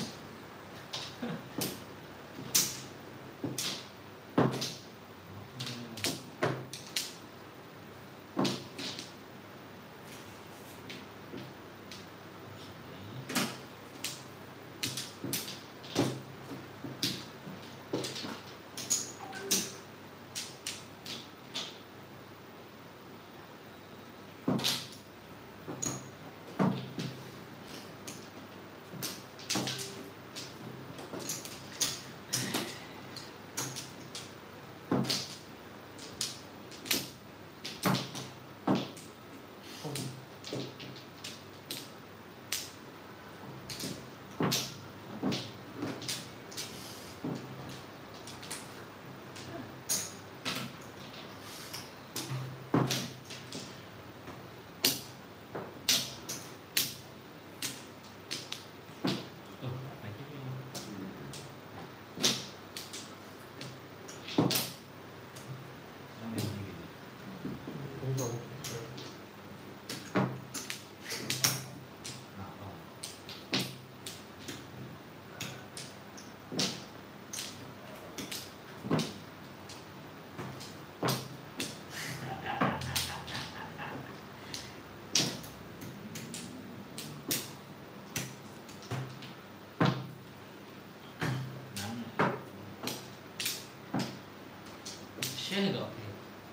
这个 OK，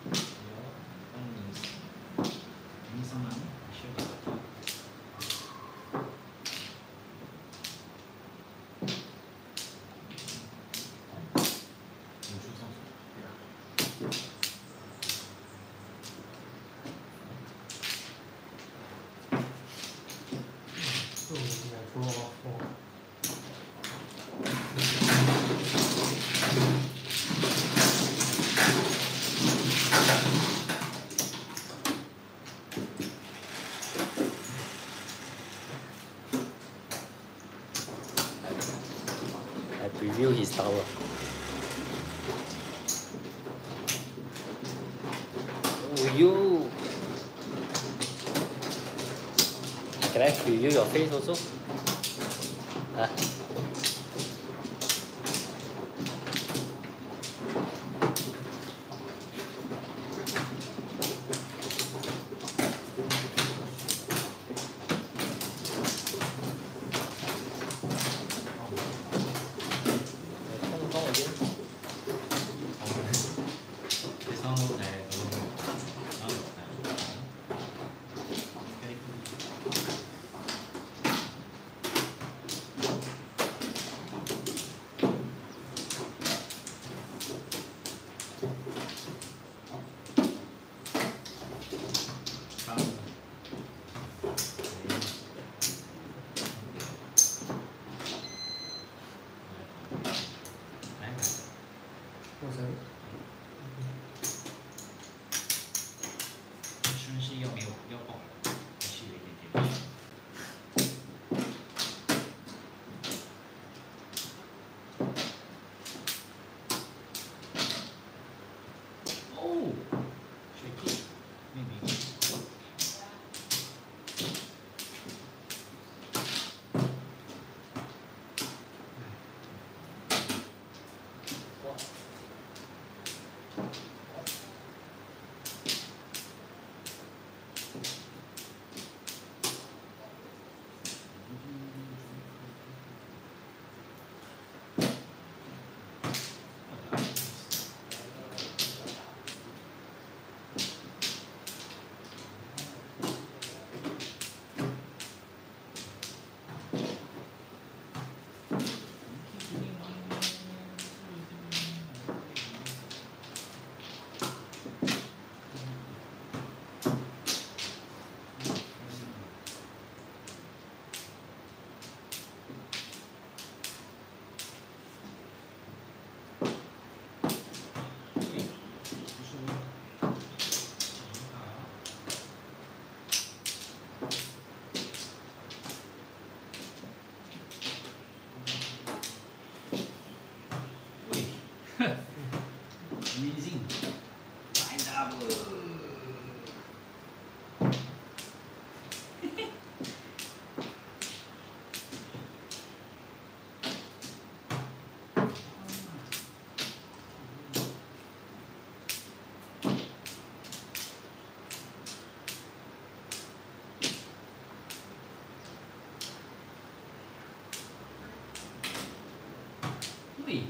有你上来，这个。 这我应该说了。 Review his tower. Oh, you. Can I preview your face also? Huh? 对。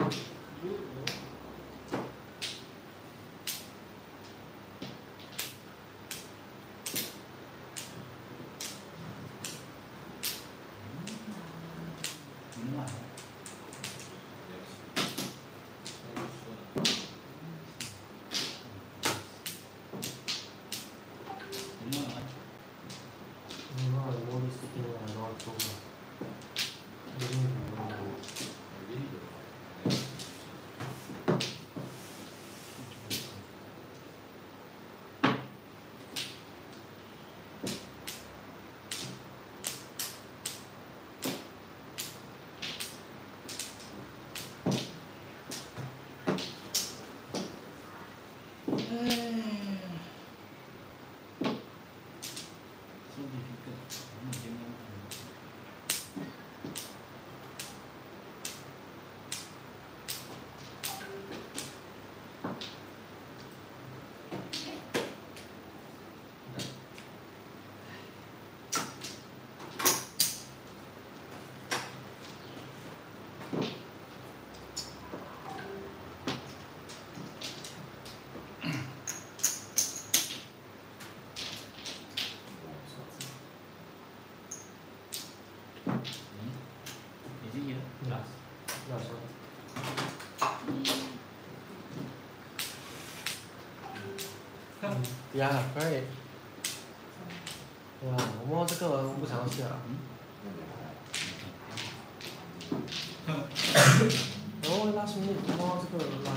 Yeah, right. 对啊，我摸这个我不想要下。然后拉伸摸这个拉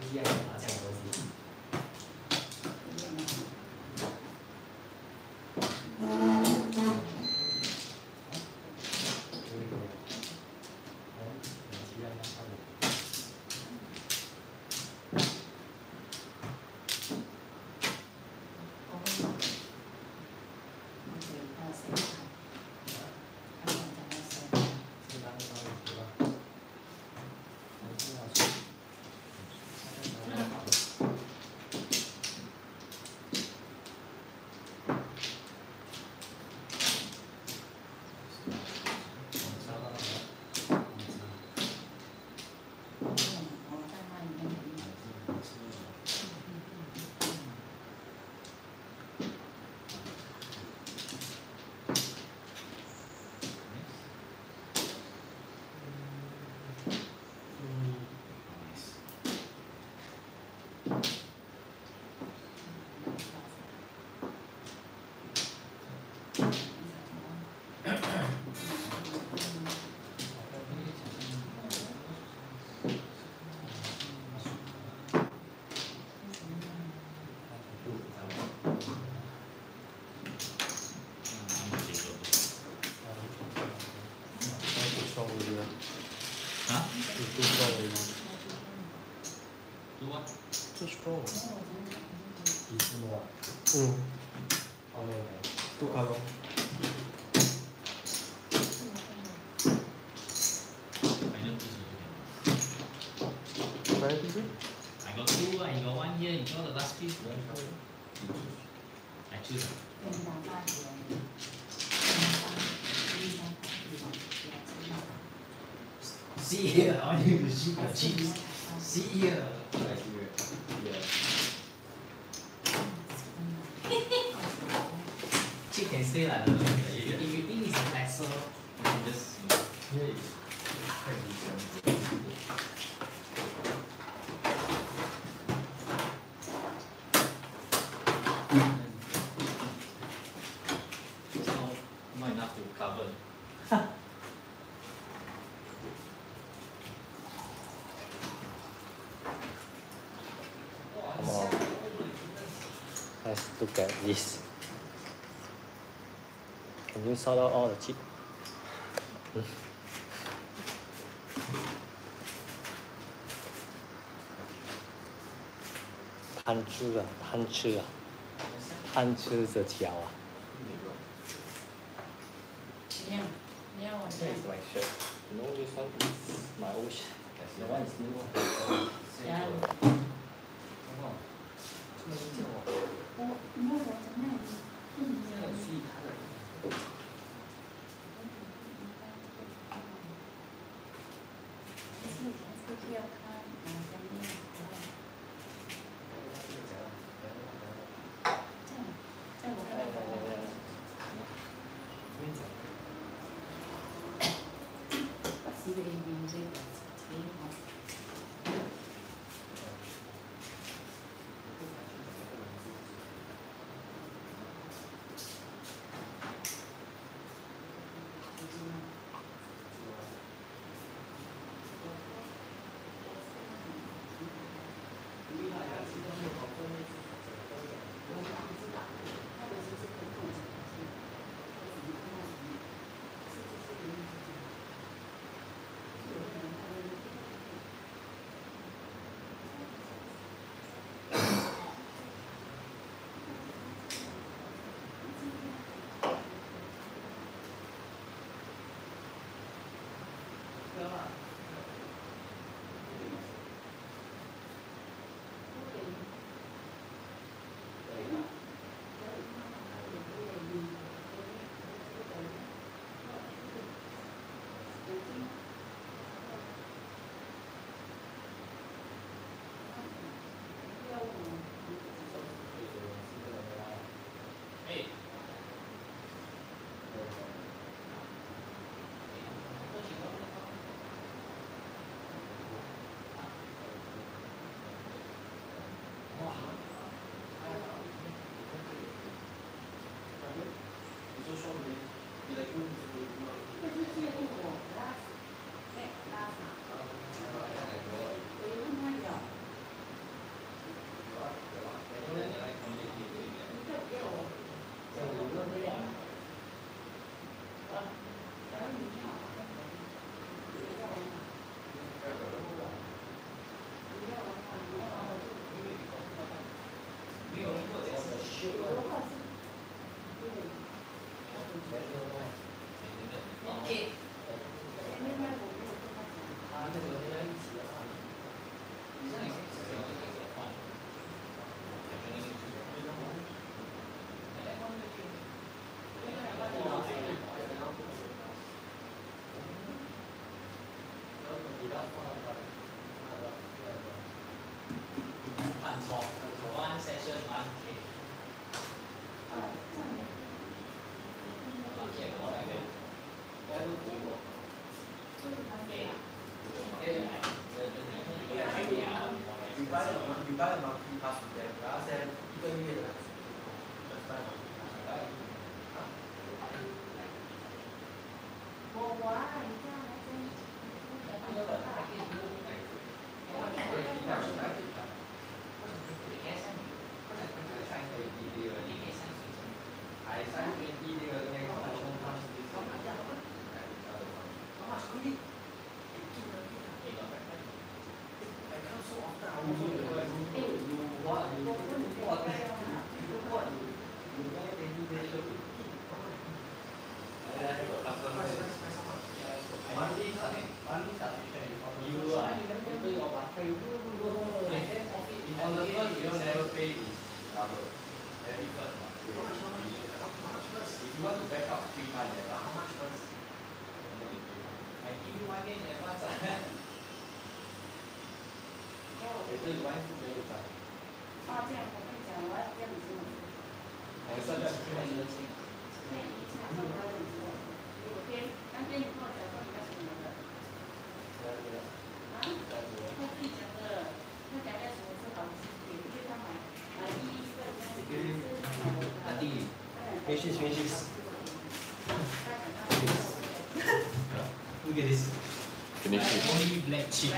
一样的麻将的东西。 Too strong. 几次摸？后面的。 Too Kalong. Very busy? I got two, I got one here, you got the last piece. I choose. See here, I want you to see the cheese. See here. Chip can stay like that. If you think it's a lesser, you can just. Not enough to cover. Come on. Let's look at this. Can you sort out all the chip? 贪吃啊，贪吃啊，贪吃着瞧啊。This is my shirt. You know this one is my old shirt. The one is new one. Yeah. 嗯 buy a monthly pass with them，然后现在1个月的。Finish. Look at this. Finish it. Only black chip.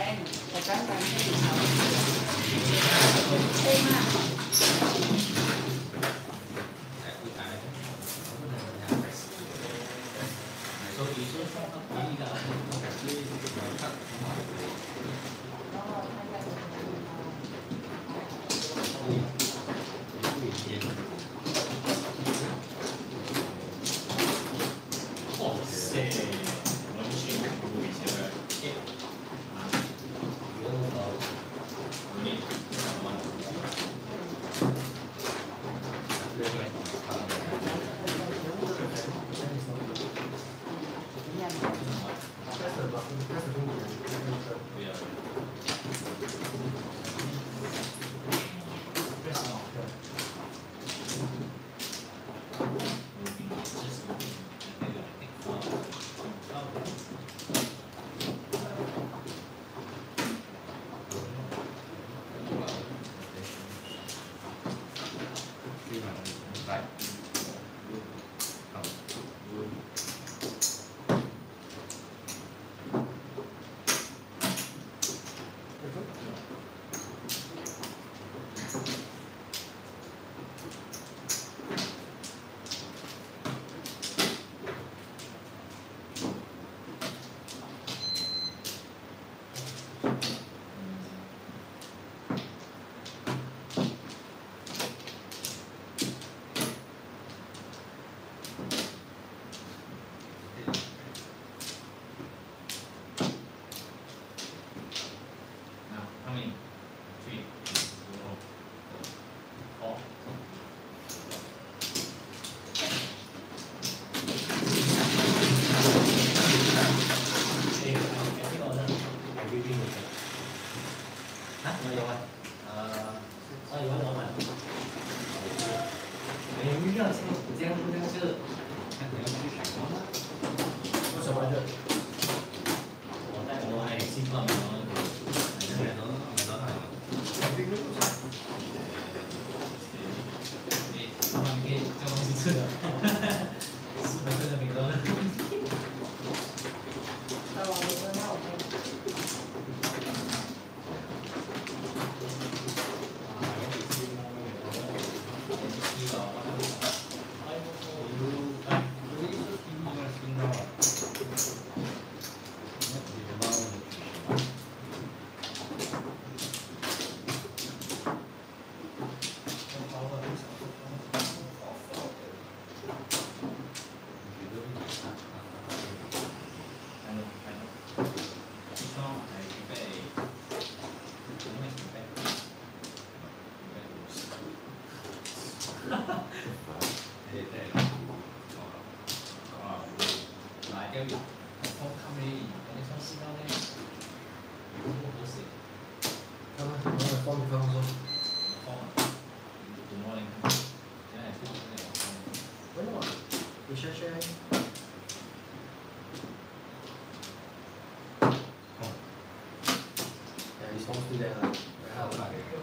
Yeah, he's supposed to do that.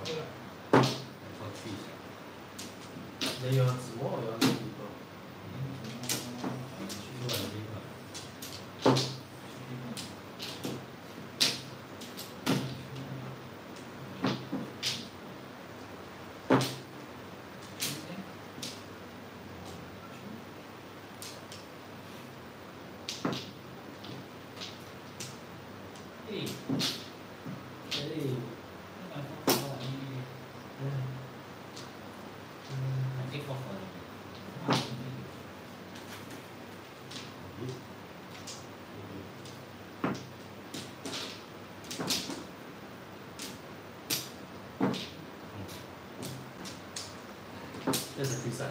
你有字幕有那个。 That's a free side.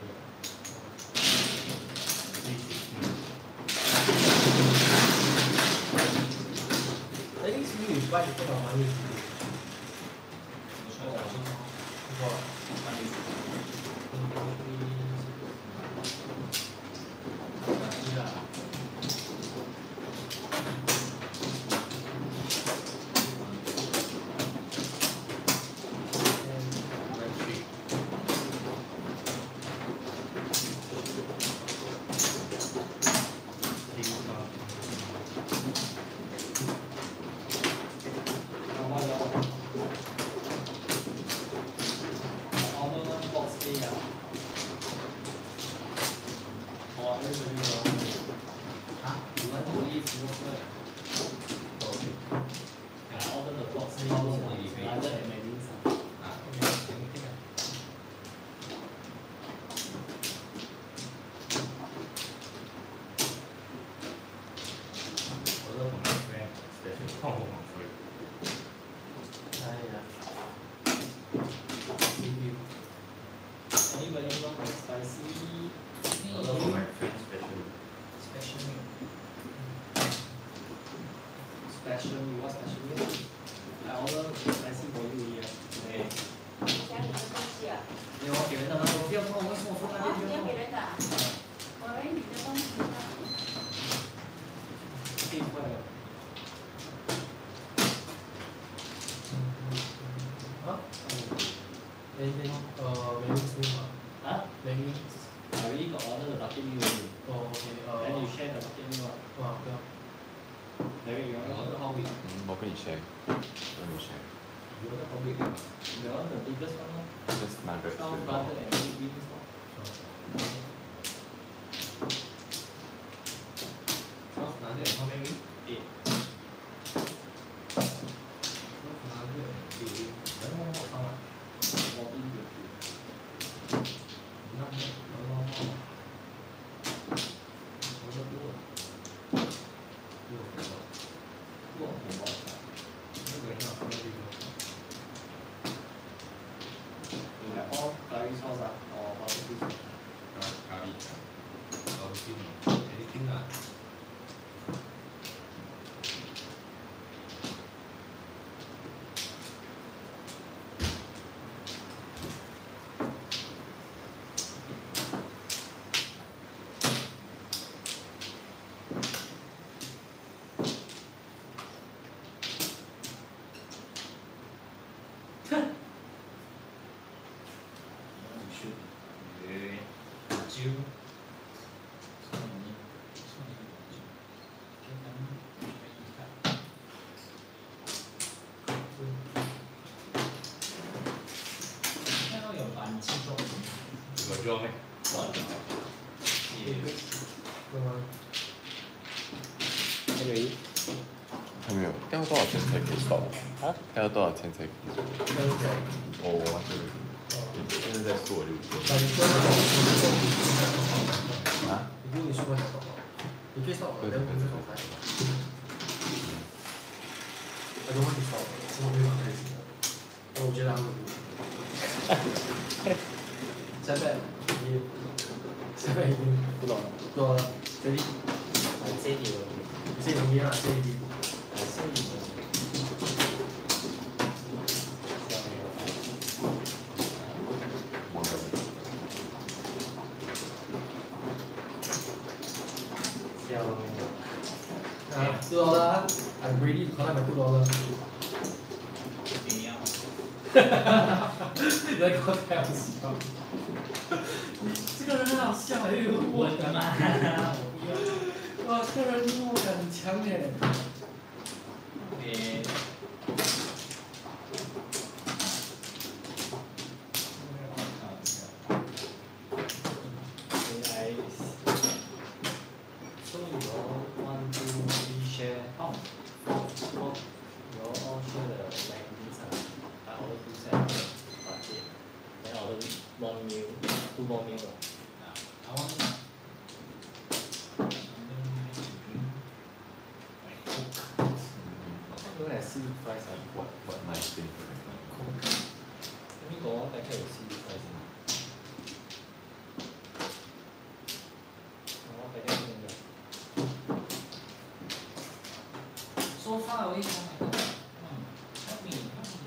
I think it's really buy the money. Mahjong 咩？ 还没有，要多少钱才可以stop？ 啊？ 要多少钱才可以？哦，现在在做就。啊？ 你不会说小宝，你可以 stop，但不是很快。I don't want to stop，我没法开始。但我觉得他们下边你下边已经不懂了，懂了，这里这里有， 这里啊，这里。$2 I'm ready to collect my $2. 你在跟我开玩笑？你这个人很好笑哎！ 我的妈！ 哇，这个人幽默感很强哎。 诶。 So you all 1, 2, 3 share Pong. You all share the magazines I order 2 sets. Okay. Then I order 1 meal, 2 more meal. I want Look at seaweed fries. What nice thing for the Let me go on packet of seaweed fries. One packet in there. so far away from my door. Help me.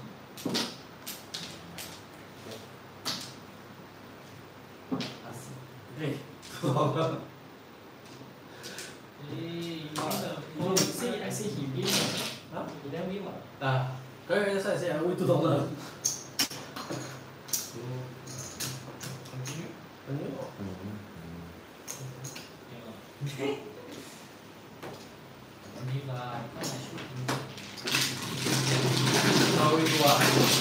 Hey. Oh, you say I say he win. Huh? He never win what? Correct, that's why I say I win $2. Continue. Continue lah. Kan I shoot. How we do ah?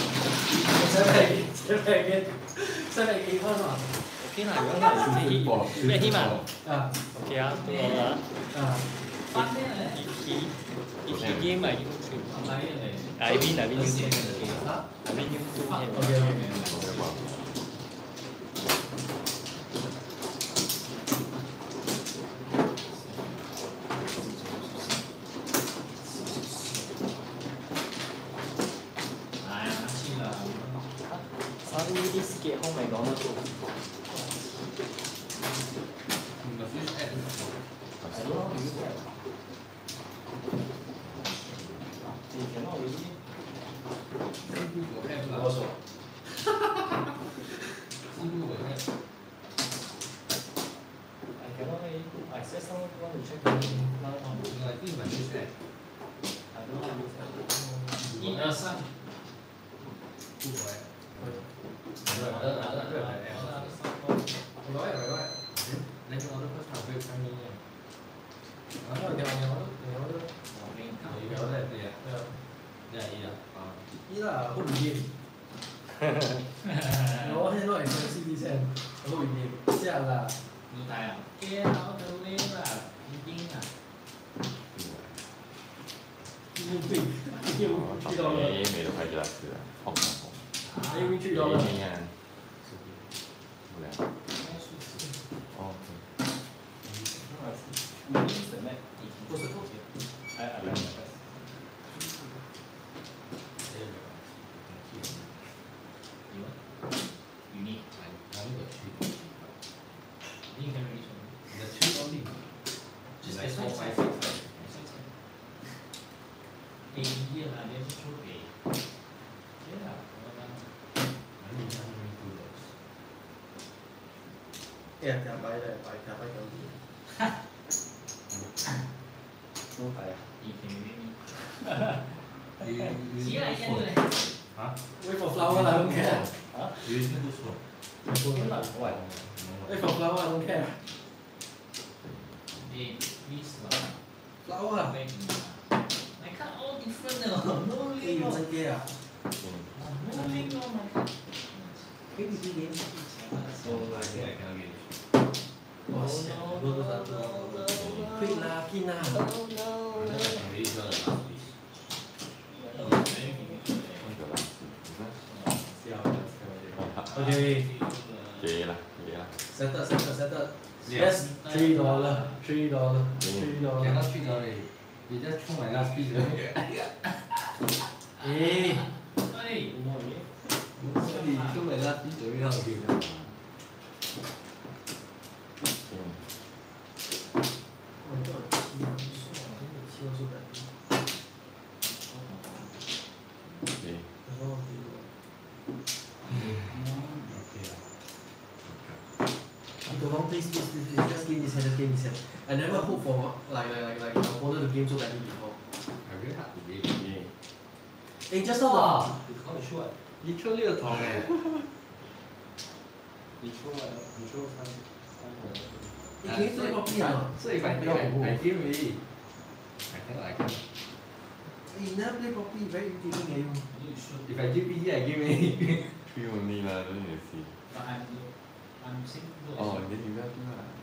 再来给他嘛。OK 啦，有啦，咩希望？啊 ，OK 啊，2啦。啊。If he game I give him 3. I win you 2. I win you 2. Okay. 結空未講得到。 The fish add. 係咯，你cannot really. Seafood will have lah. 我說 Seafood will have. I cannot really. I said someone want to check the now. No, I think my fish add. I don't know. 1、2、3。 不會。Then you order first, I'll wait 5 minutes. You order at there. Yeah, eat lah, hope we game. No, here not expensive this end. I hope we game. 下啦。 你睇啊？Get out the way 啦，已經啊。 美的牌子来吃啊，碰碰。 因為去咗啦。 不了。哦。 不是，哎， unique. Only the 3. You can reach one. The 3 only. Just like as 4, 5, 5, 6. 给一啦，连出给。对啦， I need to do those. Yeah, can buy that. Can buy that. No buy. You can read me. You 行啦，先对。 Huh? Wait for flower, I don't care. Huh? You using whose phone? Wait for flower, I don't care. Hey, please lah. Flower. My card all different now. No 你 link 要 oh. 真嘅啊？ No link oh my card. 俾你啲嘢。 So I think I cannot get it. 哇塞，可以啦，見啦。 Unless I can really draw the last piece. OK。 给了，给了。 Settle. Yes, $3. $3. Cannot treat already. You just throw my last piece away. 咦？ 哎， So you throw my last piece away, how to do that? Please, just give this hand. I never hope for like an opponent to game so badly before. I really hard to game. Hey, just now You call it short. 你抽6筒哎！ 你抽了，你抽3筒。 你可以play copy 啊？ So if I give me, I can. You never play copy, very irritating game. If I give PG, I give me. 3 only lah, don't need to see. But I'm saying low. Oh, then you got to lah.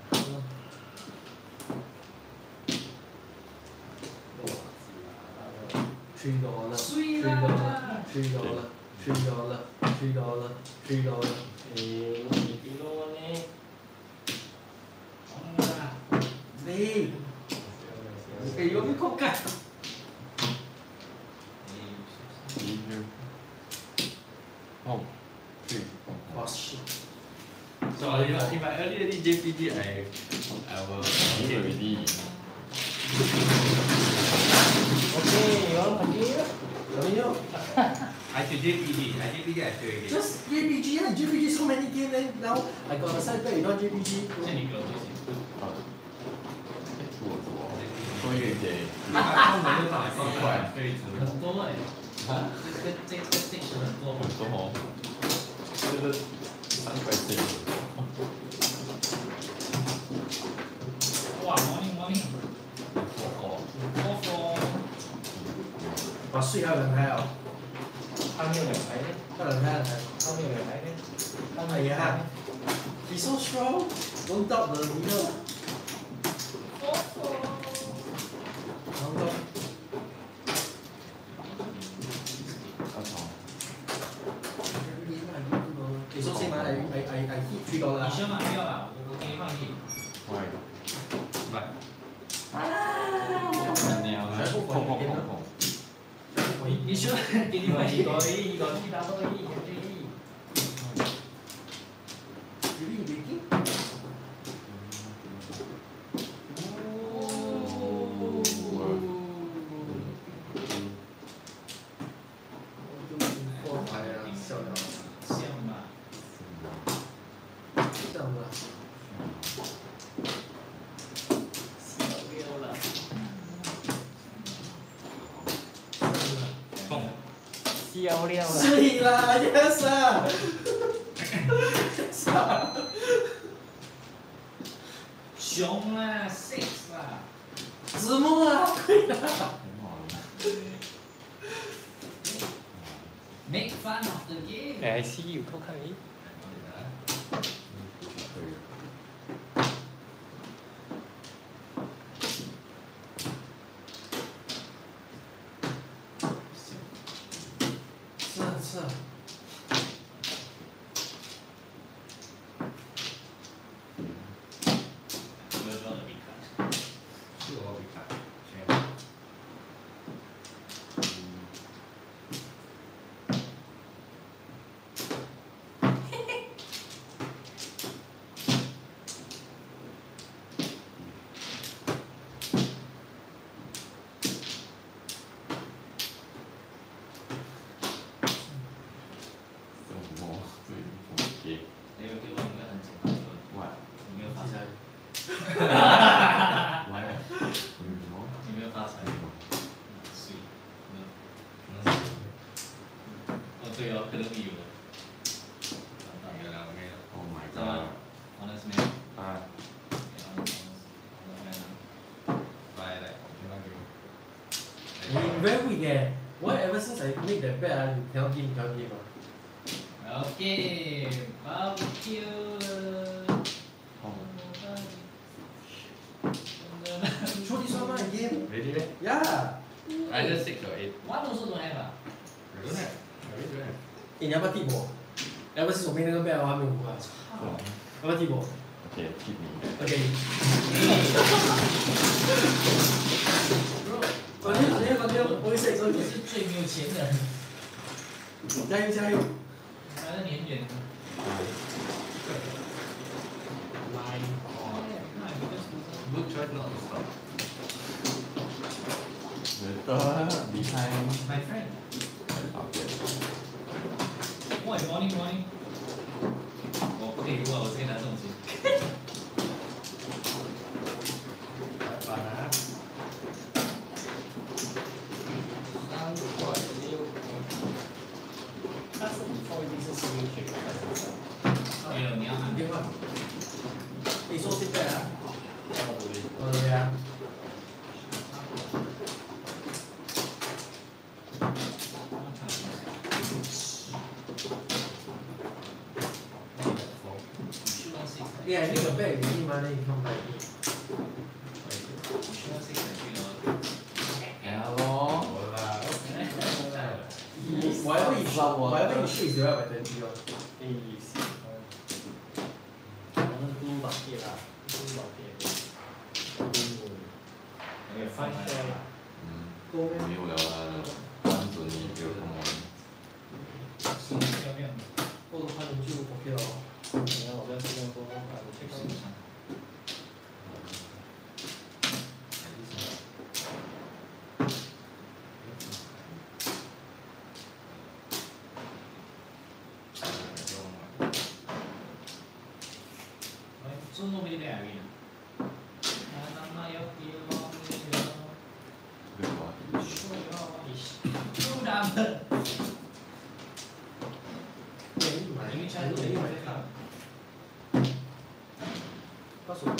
$3. Sweet $3. lah. $3. $3. $3. $3. 你比我呢？ 好啦， 你哎，有没空干？ Oh, 3. Oh shit. So if I earlier did JPG, I will. You already. Okay, you want to continue? Continue. I should JPG. I JPG, I should again. Just JPG lah. JPG so many games then now I got a side bet you not JPG. 这里给我多少？ 多一点。 他们就打4块，可以值。 很多哎。 啊？ 这个 stage 很多。 很多哦。这个3块钱。 哇 ，morning。 把税还有人开哦， 他没有两排呢？ 还有人开。 他没有两排呢？他哎呀，he's so strong. Don't doubt the leader. Don't doubt. 你说先拿I hit $3啦。 你先买不要啦，我给你放弃。 Why? 碰。 你说给你放弃。一个踢打多一， Really making? Pong 消了了。 是啦 ，yes 啊。 熊啦，6啦。 Zimou啊，对啦。 Make fun of the game。 哎，see you 偷看你。 是啊。 是我比卡。 Very weak eh. Why ever since I make that bet you cannot give ah? Okay, barbecue. Throw this one again. Ready, man? Yeah. Either 6 or 8. One also don't have ah. I don't have. I really don't have. 你要不要替我？ever since 我 make 那个 bet 我还没有5块，要不要替我 Okay, keep me. ？OK。continue，我会 6，我你是最没有钱的人。 加油！ 反正远远的。 Good choice not to stop. Better behind. My friend. Okay. Morning. 我不可以如果我直接拿这种钱。 把拿。3块6。 他是 Yeah, I need a bag already, man. Then you come buy me. Sure 6 呀咯， 好啦，OK。 Whatever you shoot is divided by 20 one. two bucket lah, two bucket. 你放下啦。 没有了啦，单纯你就看我。 是要不要？ 或者换成就 OK 了。 你看我在新加坡买的这个。 中国没得来源。那要给我对吧？ 说要不然们。因为这样子你买看。 告诉我。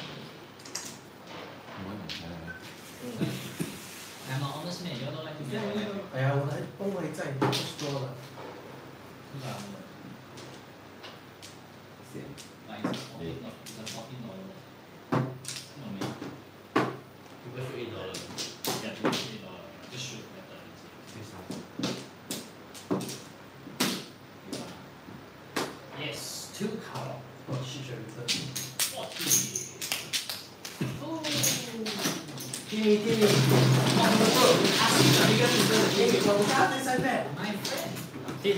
I'm honest man，要到来就来。 哎呀，我还崩还在，不说了。 是吧？Nice. It's a $14. No man. People shoot $8. Yeah, people shoot $8. Just shoot better. Yes, 2 color. 我去选择。 40. Oh. 听你。我家在三代。 My friend. 弟。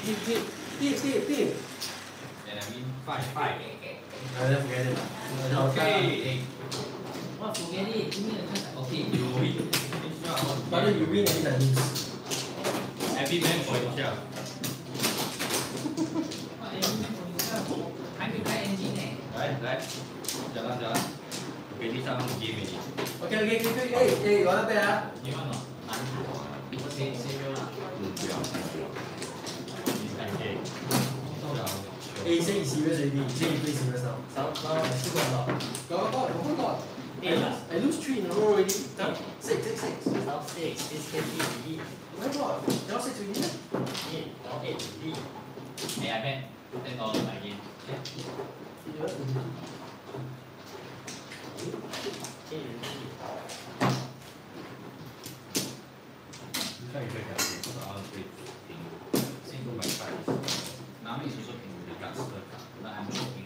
And I mean 5. Then forget it. Okay. What forget it? Give me the chance. Okay, you win. But you win and I lose. Every man for himself. Every man for himself. 还没开 engine 呢。来，讲了，给你上机给你。 OK，哎，我那边啊。 你问我。我先要啦。 不要。 你看给。 哎，先以 serious already. 先以 play serious now. Now I still got a lot. Got. I lose 3 in a row already. 6. Now 6, this can be Oh my god, now 6 already? 8, now 8 to lead. Hey, I bet $10 my game. Single by 5. Nami is also pink with regards to the card, but I'm joking.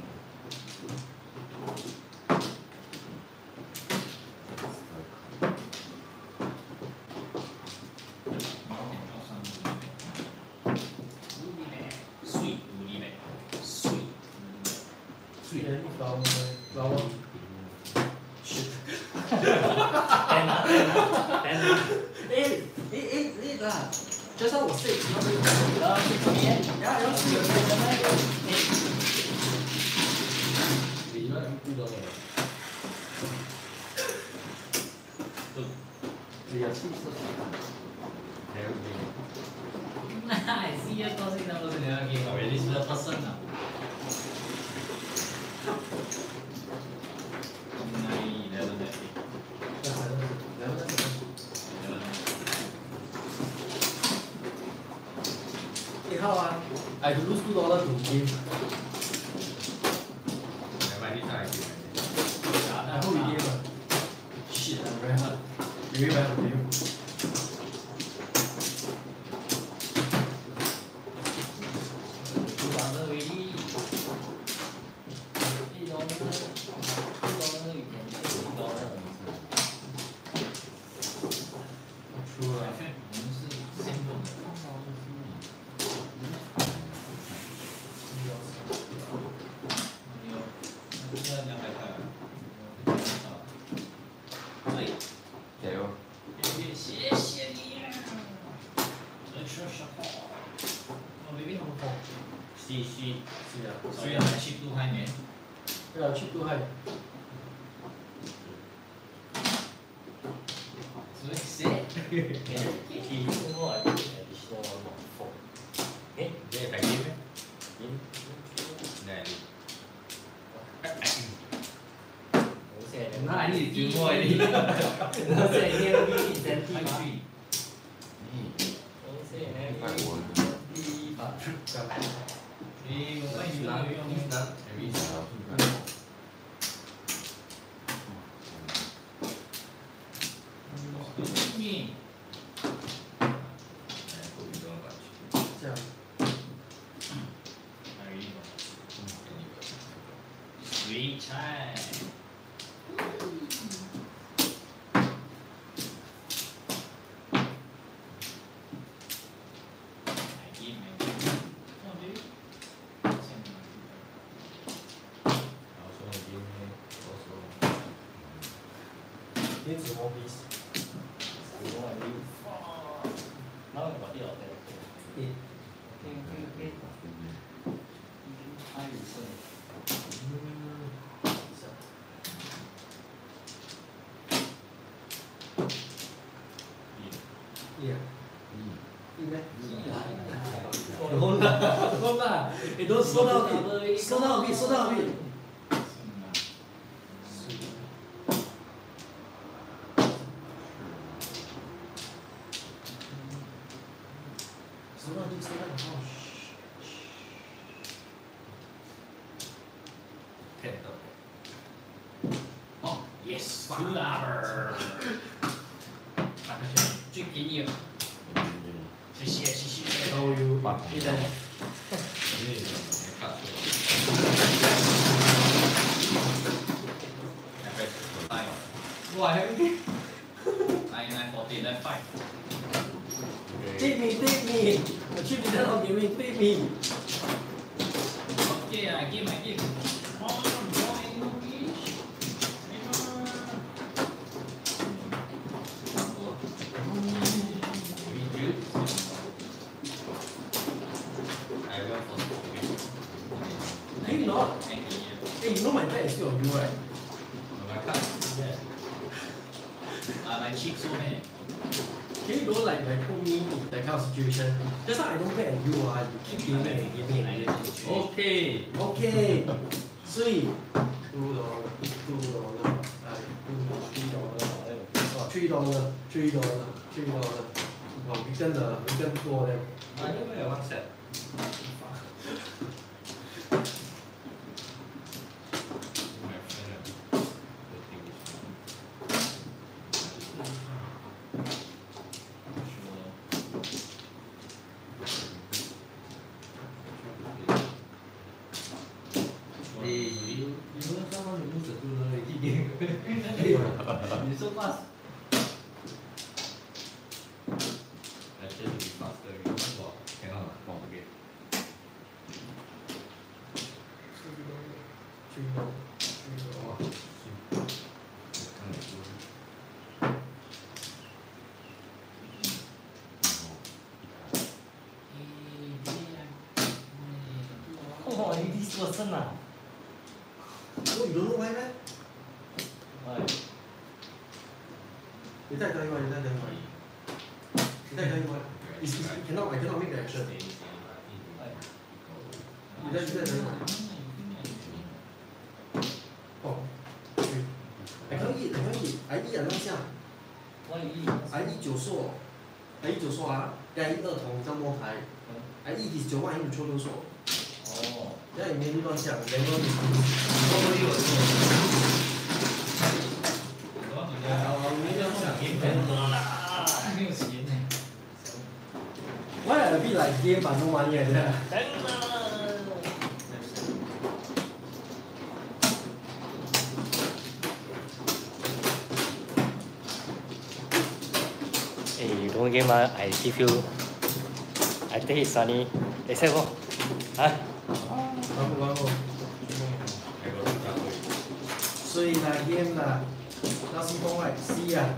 Flower. Shit. 8 lah. Just now was 6. Now 6. Yeah, you're 6. You don't have $2. Yeah, 6. I see you tossing numbers in the game already. This is the person now. 8 how ah? I have to lose $2 to game. I hope we game ah. Shit, I'm very hard. You very hard to game. Xie Xie. So you have chip too high, man. Yeah, chip too high. So it's set. He know I think additional 1 4. Dia effective eh? Nah, I need to do more already. Now say here we incentive ah. Three. Don't say here we incentive ah. 你我帮你拿用。 Every Sweet chai. Need some more please. Now I got 8 or 10. Eight. Okay. I listen. Yeah. Eat meh? Hold on. Hey, don't slow down a bit. Slow down a bit. Oh, yes, 2 hours. 最便宜了，谢谢。 So you eat that. Wow, haven't 9940 left 5. Take me. Achieve the of gaming, take me. Okay, I give. Come on, boy, no fish. I will for Can you not? Hey, you know my bet is still on you, right? my card. Yeah. My cheeks so many. Can you don't like put me in that kind of situation? Just like I don't bet on you, you keep giving and giving. Okay. Okay. Sweet. $2. $3. Wow, weekend tour them. I don't know what's that. You're so fast. Actually, to be faster, you cannot forget. Oh, this person ah. Oh, you don't know why meh? Why? You tell me why. I cannot make the action. You tell me why. Oh, okay. I cannot eat. I eat 2下。 Why you eat? I eat 9索。I eat 9索啊，then I eat 2筒这样摸台。I eat his 9万，I eat 6索。 哦。 then I immediately 乱下，然后你。 Why a bit like game but no money like that? Hey, you don't game I give you. I take it sunny. Except for, huh? 所以啦 game 啦，那是讲来 C 啊。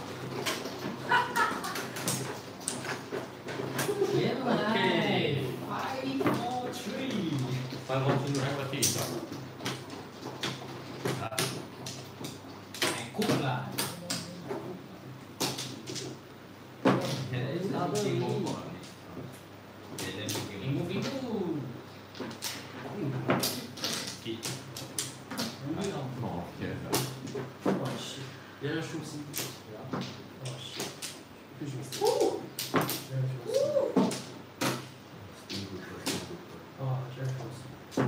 原来 5, 4, 3. 3分钟还没地上。 太酷了。 哦天哪！ 哇shit，别人输C。哇 shit，必须 C。别人输 C。啊，别人输 C。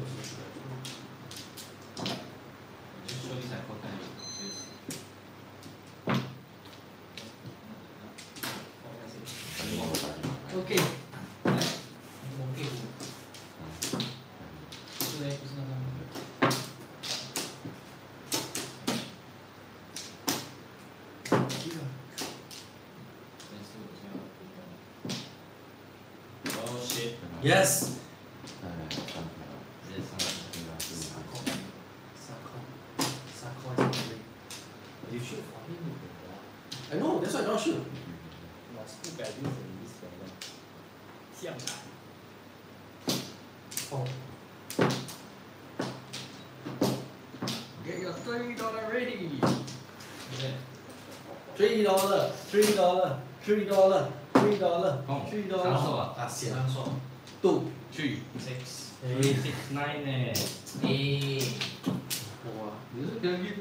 Okay. Okay. 不是嘞，不是那个。 Yes. 哎，上台了， 直接上来。 应该是 Sacco is great. You should for him with the I know, that's why I don't shoot. must put values in this manner. 像啊 Oh. Get your $30 ready. $3, $3, $3, $3, $3. 三手啊， 啊，险三手。 2. 3 6 8. 6 9呢？诶， 哇， 你是跟你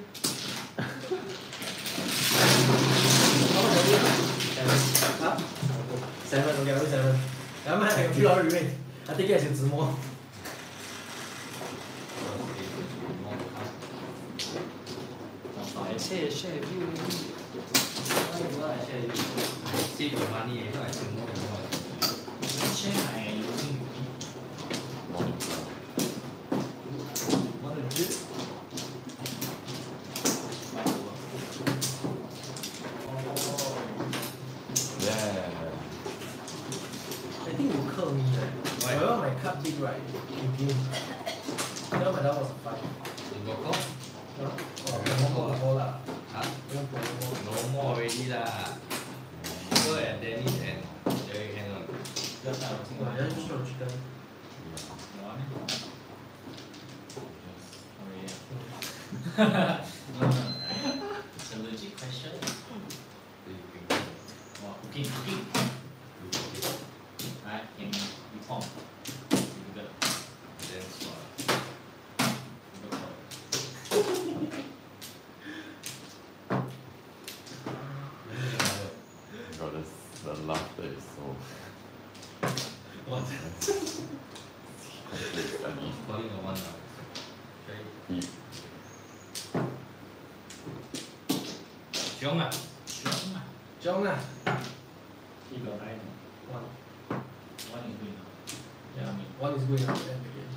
啊？7, okay, only 7. Never mind, I got $3 remain. I take it as a Zimou. share view. save your money，都係全部用開。 share 係用 What is it? Yeah. I think you curl me right. Whenever my card big right, you give. Now my dad was a 5. 你個歌 Huh? Oh, no more lah. 嚇 No more. ？No more already 啦。Go and Dennis and Derrick hang on。 Oh, yeah, just show chicken. It's a legit question. Wow, cooking. Alright, in Pong. Good. Then swap。 God, the laughter is so. What? Funny. Calling a one now. He, Chiong à? Jong lah. He got right. 1. One is good now. Yeah, 1 is going up then again.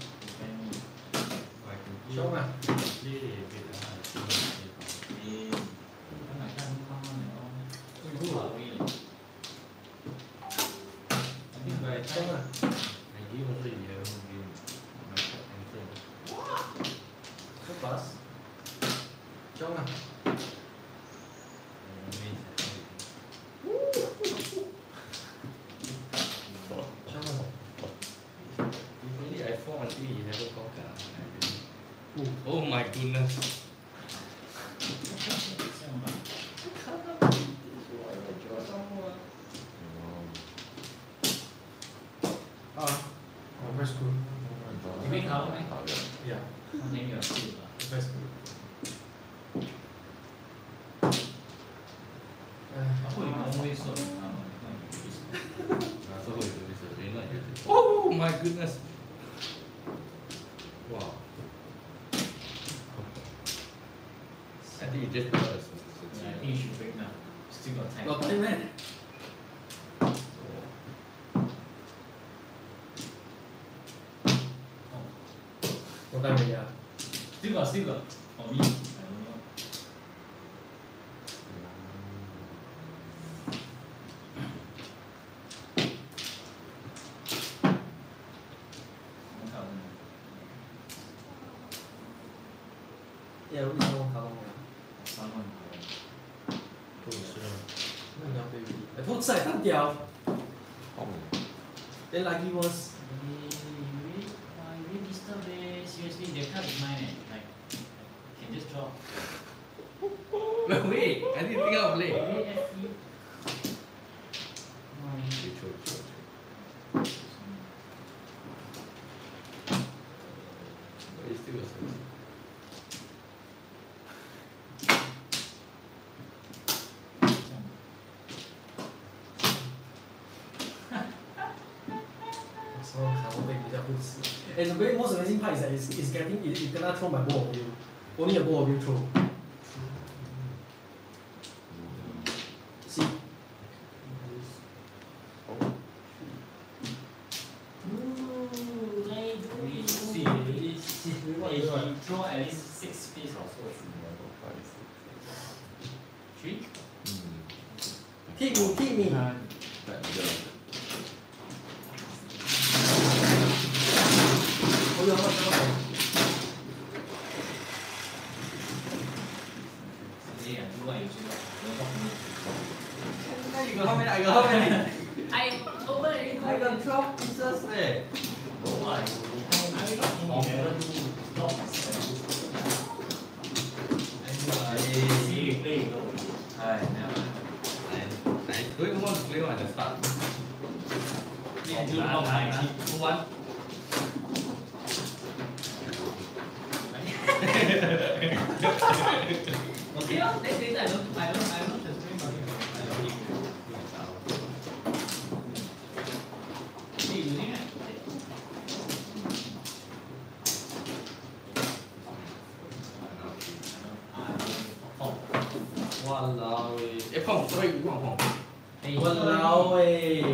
Jong lah. Jong lah. So fast. Jong lah. Jong lah. Oh my goodness. Ah, very school. You make how many? Yeah, Name your school. very school. Oh my goodness. Wow. I think you just got us. I think you should break now. Still got time. Got time man. No time already ah. Still got. For me, I don't know. Yeah, we saw Kalong Dan. Someone. I told Sai Dan Diao. Pong. Then lucky was You really disturb eh. Seriously, their card is mine eh. Like, can just draw. Wait, I didn't think I'll play. AFE. But it's still a success. someone Kalong Dan 比较会死。And the very most amazing part is that it's getting it cannot throw my ball of you. Only a ball of you throw. See? See, if you draw at least 6 piece or so. 3? Kick me, kick me. 这样如果有时候 I got how many? I got how many? I over already. I got 12 pieces eh. Why? I never do blocks. See you play, you know. Alright, never. I don't want to play one at the start. Please do not mind. 1. Okay, well, next day I don't just play Mahjong. I don't give you Hey, you using it? Pong. Walao eh. Eh, Pong, sorry, you want Pong. Hey, Walao eh.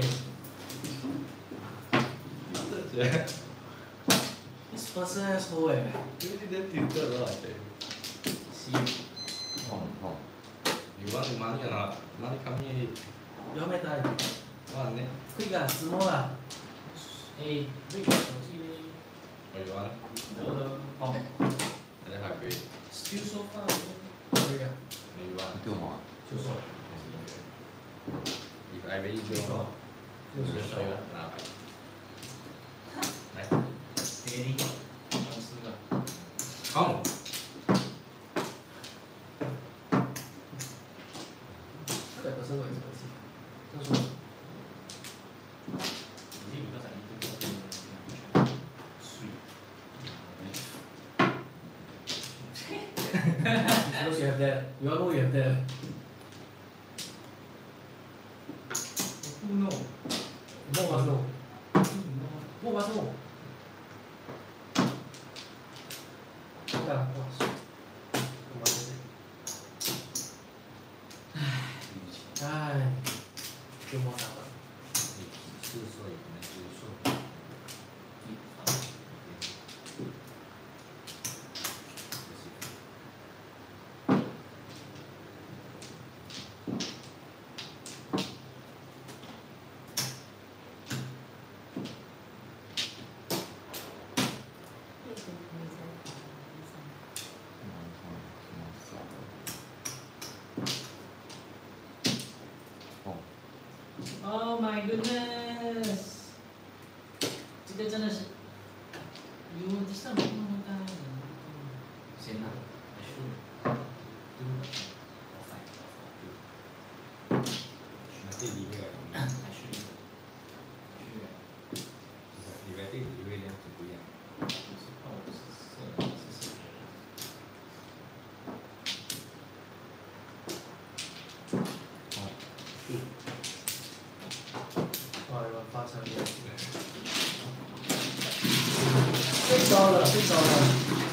This person asshole eh. Really damn tilted lah, I tell you. See. Pong, Pong. You want the money or not? Money come here. You how many times? One, eh? Quick ah, small ah. Hey, bring your 手机 嘞。 Or you want? Hello. Pong. And then have it. Still so far. Quick ah. You want? 对吗？ 就说， If I really don't, 就是说， 拿牌。来， Steady. 公司的。 好。 这个是为什么事？这说， 你这个在一个水。 Because you have that. You all know you have that. Who know? More must know. More must know. Yeah, wow. Ai, chưa mua nào rồi. 4岁可能就是说。Oh my goodness！ 这个真的是，you this time 弄到先拿，I should do five. 那这里面， I should. 里面这里面量就不一样。 哦，是。 哇，你们发财了！被招了，被招了！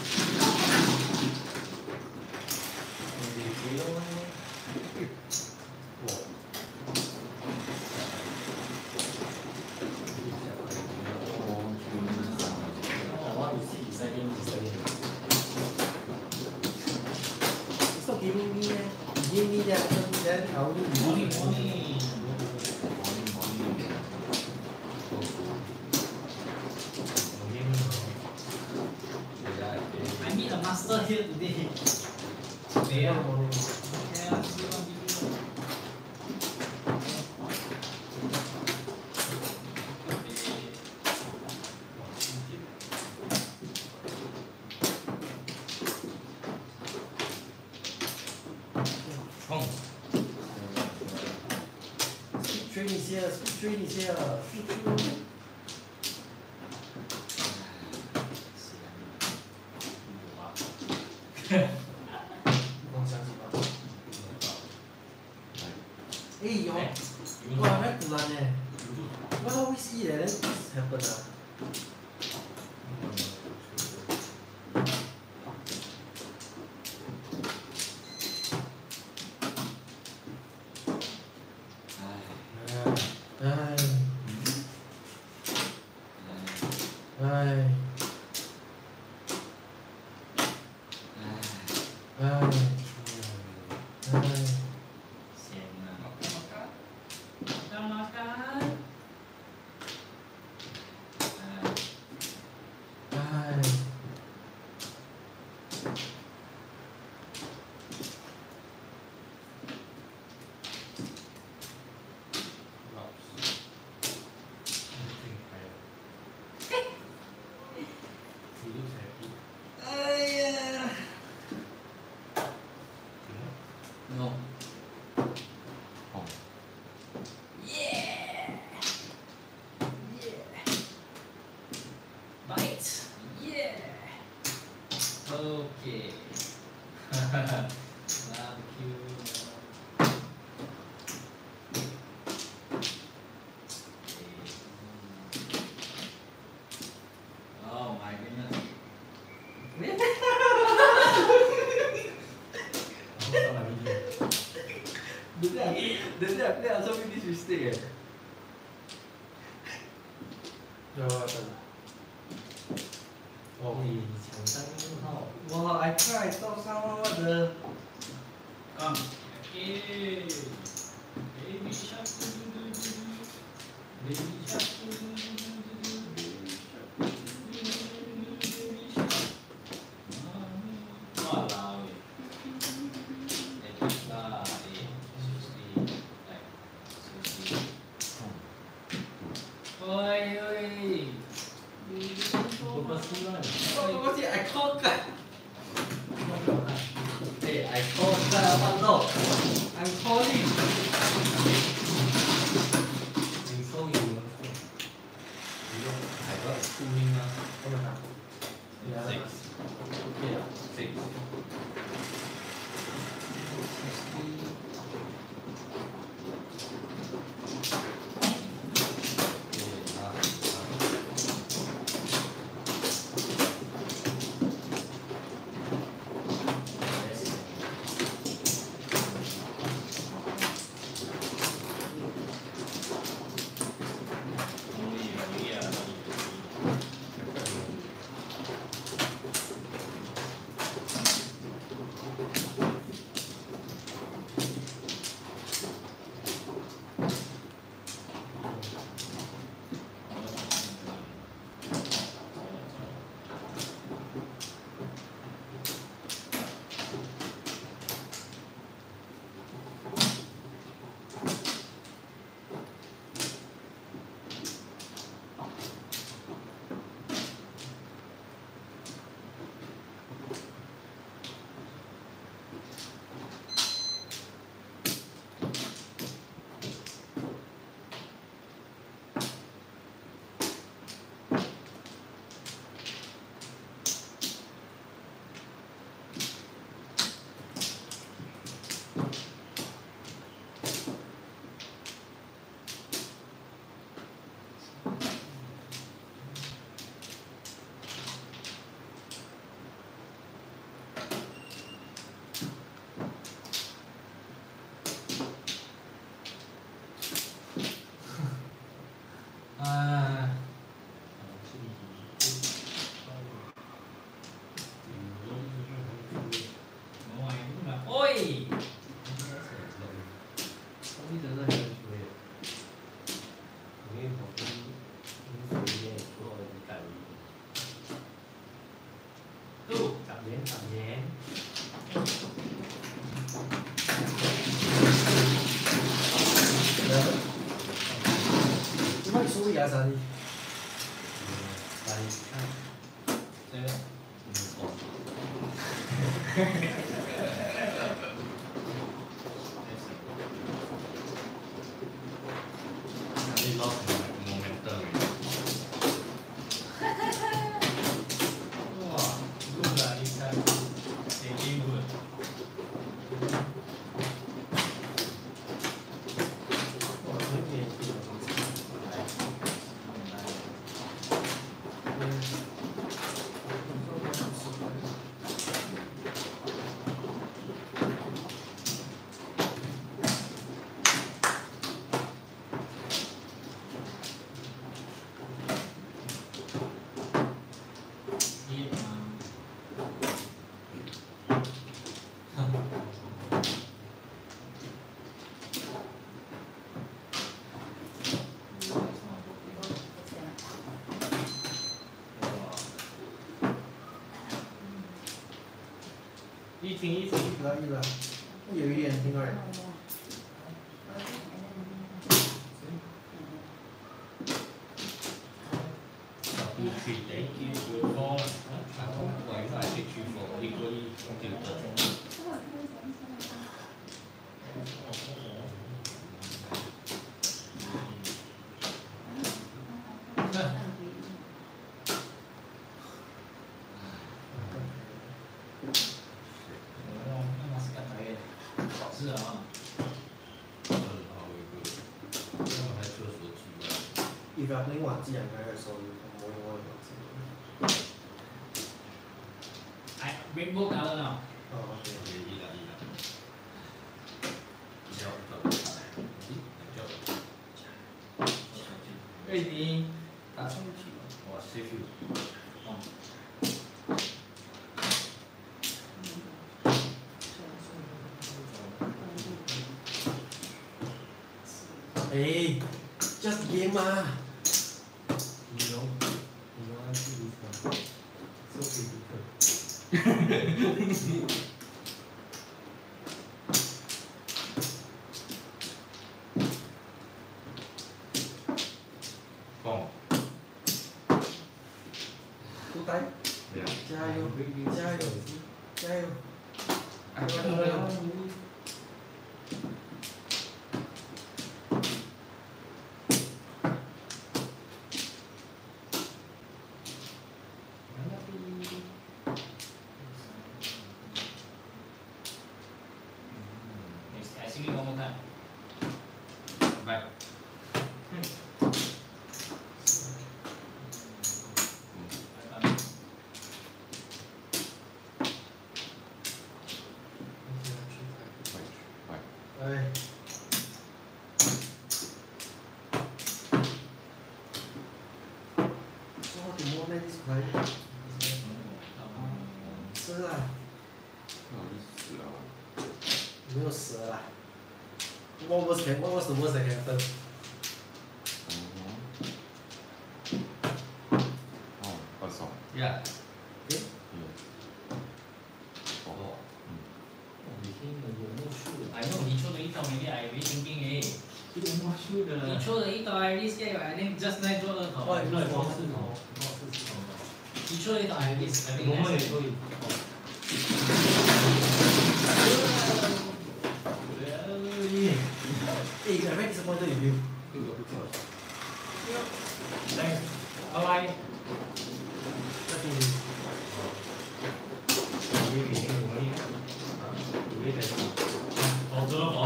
I want to see his second, his second. Stop giving me eh. Give me that, then I will do Morning. I meet a master here today. Today ah. Okay, I'll see what video. Pong. Train is here, train is here. 我相信吧。哎呦，哇，那突然呢？我都会死的，这 happen 啊。哎，哎，哎，哎。 Makan. Okay. Barbecue. Oh my goodness. Dia also make this mistake. 哦，你抢三号。 Wow, I tried stop someone. What the? Come. Okay. Baby shark. Baby shark. Walao. Oi, oi. Purposely, I called cut. Hey, I called cut. What no? I'm calling. 你收银吗？你用海关出名吗？这么大。 Six. Yeah, 6. Oi! 我一直在学学，因为我跟学业做了一改 Two. 10 點解數嘢晒？ 来看， 这个你 lost momentum. 哇，good 啊，你看，taking good。 我这边这个东西，来， 一啊， 一听一听， 可以了，有一點聽過人。 Thank you for. Why is I take you for equally tilted? if you're playing 瓦机 I'm very sorry I'm only one 瓦机 rainbow color now. oh okay 你打上去了，哇，safe you。 哎 just game 嘛你要去离开，说可以离开。Pong。 出呆，加油，加油，加油！ I sing it one more time. Bye. 哎，说好点摸那一块，是啊，没有死了啦。What was the worst that can happen? Yeah. Okay. 你听了有没有数 I know he showed the ito maybe I be thinking eh. 有没有数的 He showed the ito I already scared I think just nice draw the top. 哦，你说黄是是头， 头。 是头。 He showed the ito I already I think 我们也 nice. 可以。 哎，I'm very disappointed in you. 这个不错。 Thanks. Bye bye. 那边我们我们在什么？ 我做了我。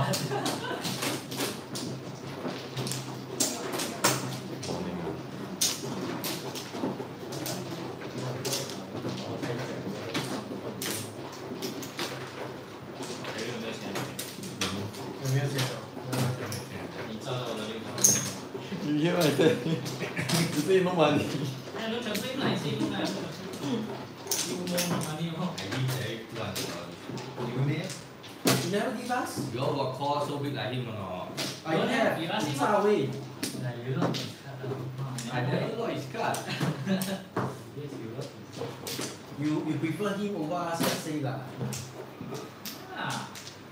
有没有钱哦？ 你照到我的那个。 你现在在，只是弄完你。 哎，都全部来先来。You know money oh. I give Derrick 200. You need? You never give us? You all got call so big like him or not? I don't have. It's far away. You don't. I never got his card. Yes, you got his card. You prefer him over us? Just say lah. 啊。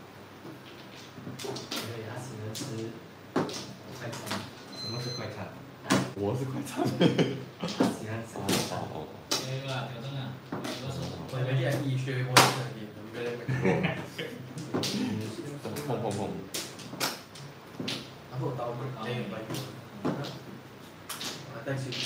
因为他只能吃快餐。什么是快餐？ 我是快餐。 他喜欢吃快餐。 对吧？调整啊。 我们现在医学我是很严，我们在碰碰碰。 然后刀没有关系。啊，但是。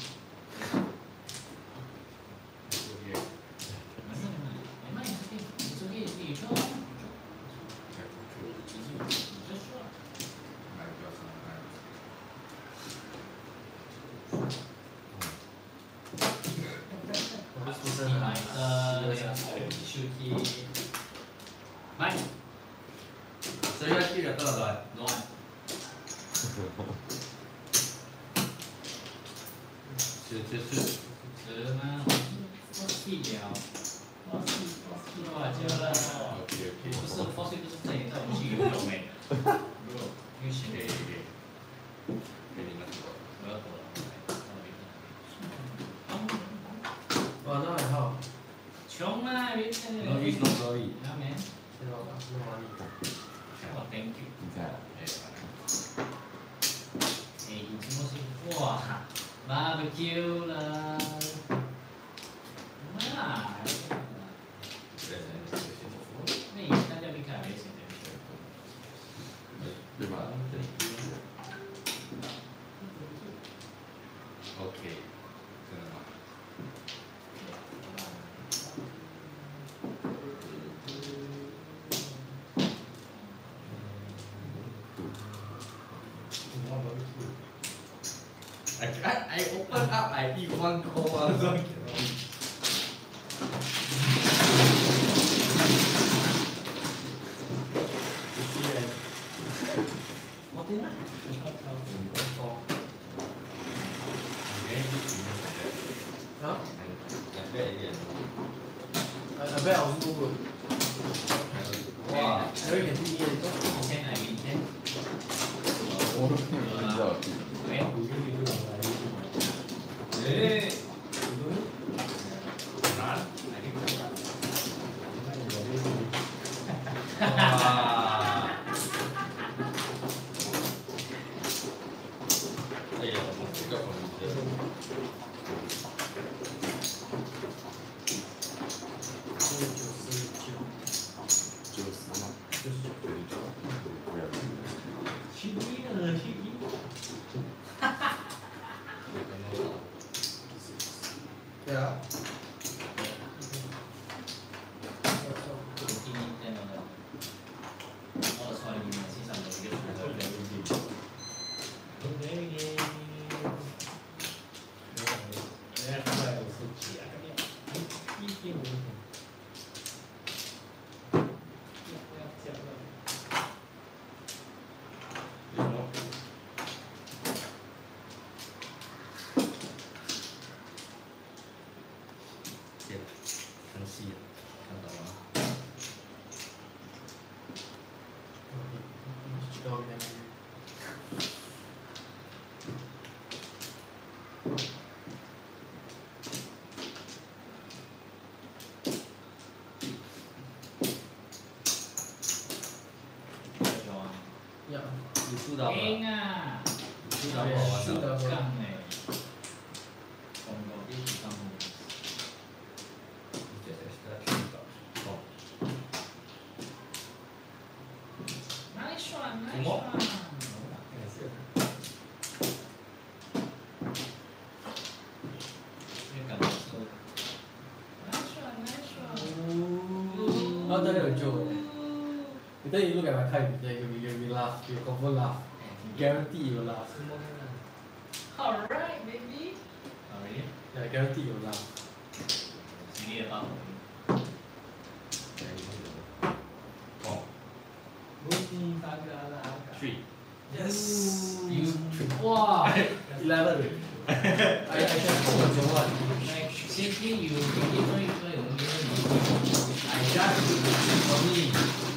所以要记得多少段？ 是吗？我气了，我就了。不是，不是这里在我们去游泳没？因为现在给你们说， 我要走了。 哇，那还好。 穷啊，别吃。 No use, no sorry. 那没。 知道吧？那哪里？ 哇 ，Thank you。 你在？ 哎，什么是哇？Barbecue 了。啊。那大家没看没现在。 对吧 ？OK，真的吗？ ID 光扣啊，这样。我天啊！啊？I bet I was too good. Wow, Derrick can beat me. 10 I win 10. 我都不知道。 哎。哇！ 哎呀，这个很90吗？99，不要。 对啊。 你输到了。赢啊！输到我完了。杠哎。广告必须上面。Nice one, nice one. 哦，对了，就。Then you look at my card, then you laugh, you confirm laugh. Guarantee you laugh. Alright, baby. Alright. Yeah, guarantee you laugh. 你也帮我。 哦。3. Yes. You. Wow. 11. I can hold your one. Like, simply you only I just for me.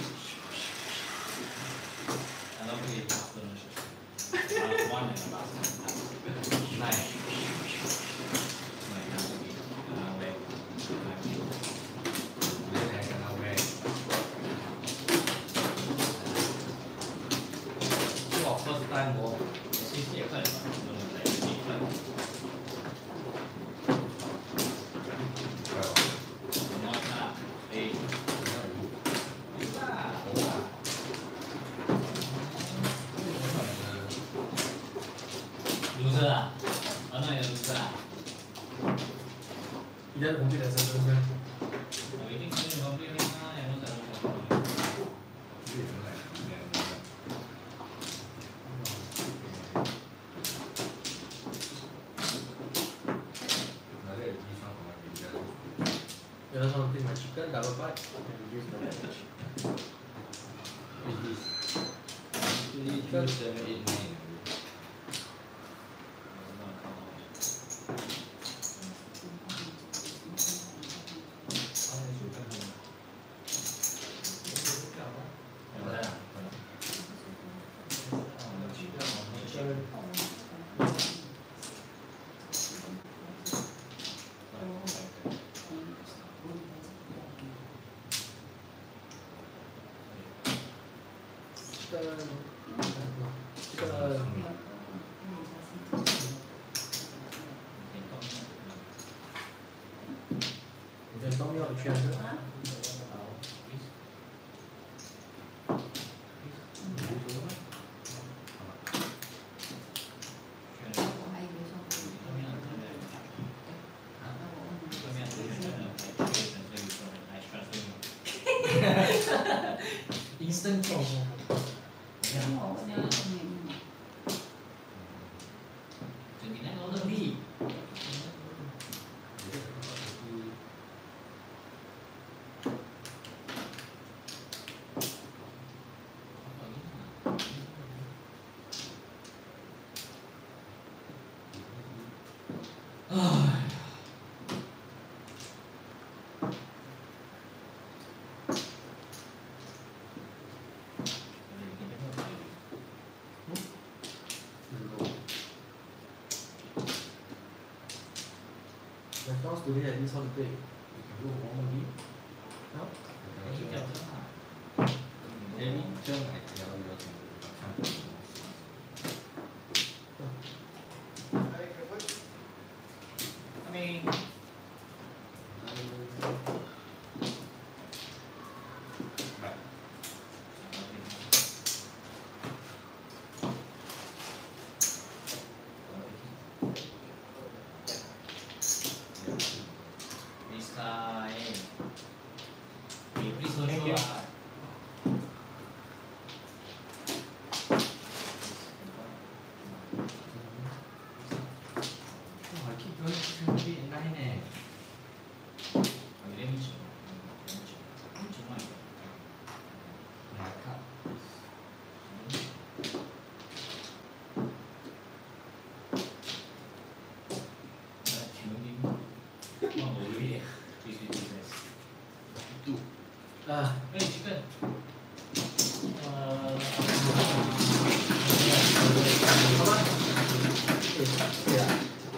I don't play last ownership. One and last. 9. First time 我谢谢快点吧，我们来一块。什么大 A？ 卢瑟啊，那你的卢瑟啊？ 你在红笔的身份证？ 我一定是红笔的啊，两个才能红笔。 You know something my chicken double bite and use the match. With this. 2, 7, 8, 9. Instant promo. McDonald's today at least how to play. You can go one more game. Huh? Any turn I tell you can do. I mean, this time, please don't show up. Oh, I keep going to 9 eh. Let me check. Let me check. My cup. Ah, Hey, chicken. yeah.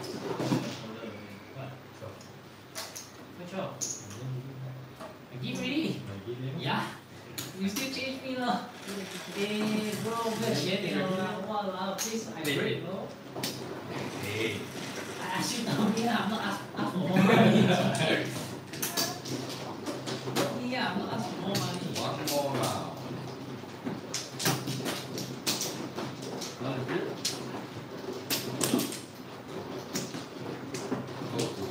Good job. I give already. Yeah. You still change me lah. Eh, bro, 不要钱了啦！Walao, please, I break, bro. Hey. I ask you down here, I'm not ask for more money. Yeah, I'm not ask for more money. One more now. Not a bit. Go to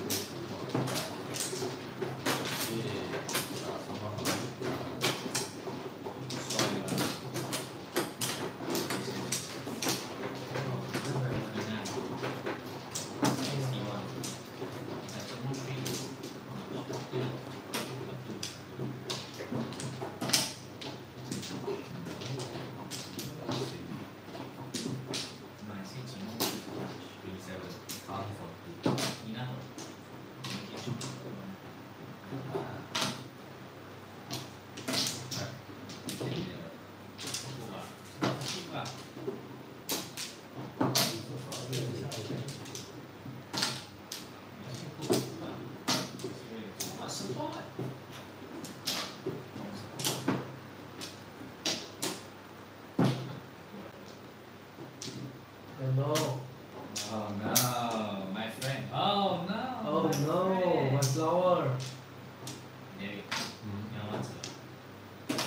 Oh no. Oh no, my friend. Oh no. Oh my no, friend. my flower. Derrick, you want to?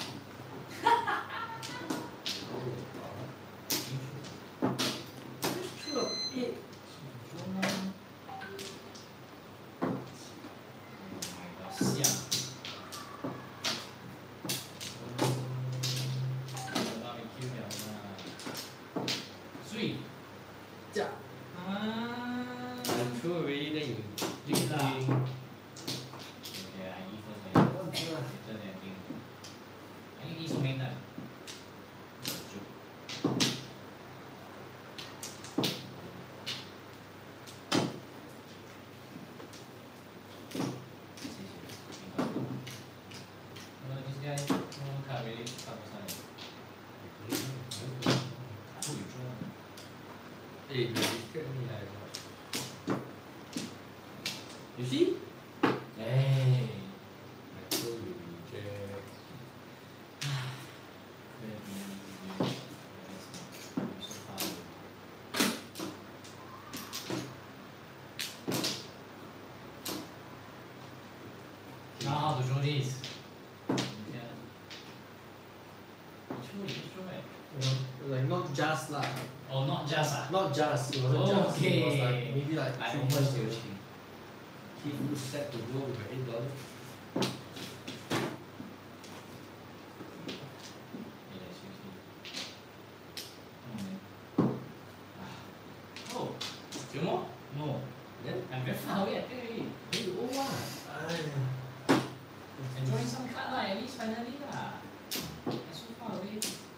Sure. Eat. Yeah. I'm sure already then you drink Yeah. drink. Okay, I eat first. Later then I think. I think eat so many times. This guy, no card really, card was not. Who you draw? Hey, you disturb me like what? You see? Hey. I told you reject. Now how to show this? Like not just lah. Oh, not just ah. Not just. It wasn't just. It was like Okay. maybe like I 3 almost months do. ago. Keep you set to go with your $8. Oh, Zimou? No. Then I'm very far away, I tell you. you own one. Ay. Enjoy some. finally lah. I'm so far away.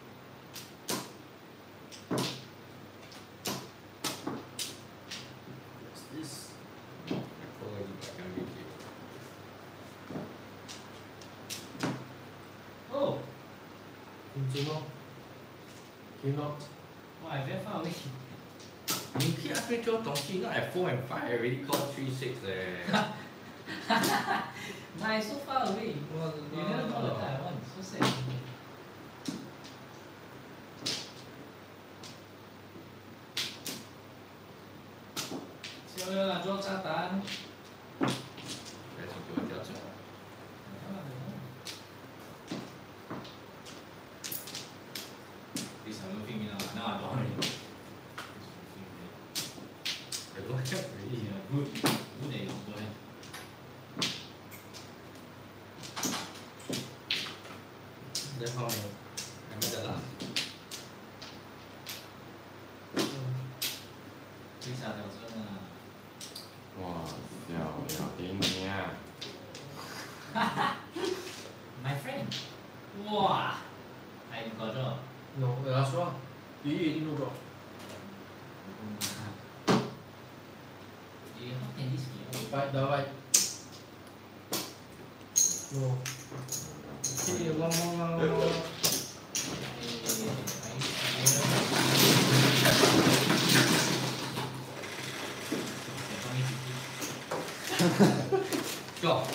What's this? Oh, Zimou. Can you not? wow, I'm very far away. You keep asking me 东西 not at 4 and 5 I already called 3, 6 leh. But I'm so far away. You never know the time I want. So sad.小月啦，做炸弹。 来请给我调整。 This I'm moving now. Now I don't already. I don't have already. Yeah, good. Good day. Go ahead. Then how many? I made the last. Please 下调整啊。 哇，小要给你啊！ My friend. 哇，还搞这。 No, the last one. You eat no drop. How can this be? Bite, the bite. No. Okay, one more. Go.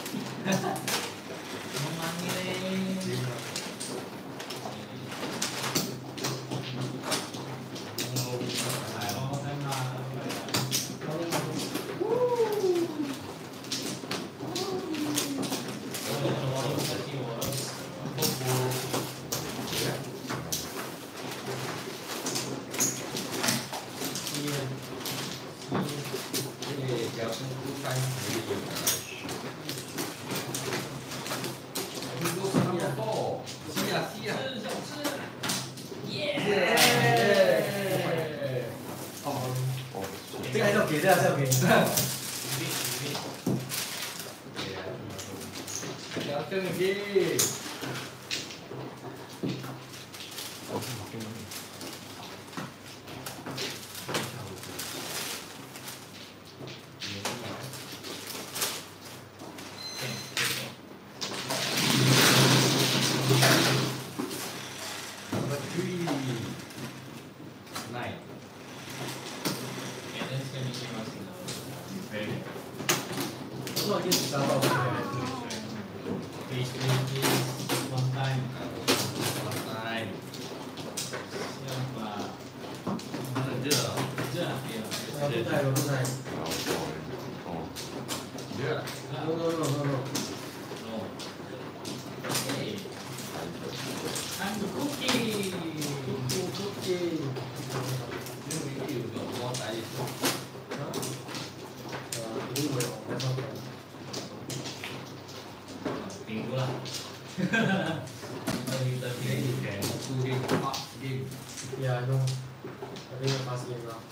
Yeah, I know. I think the fast game now.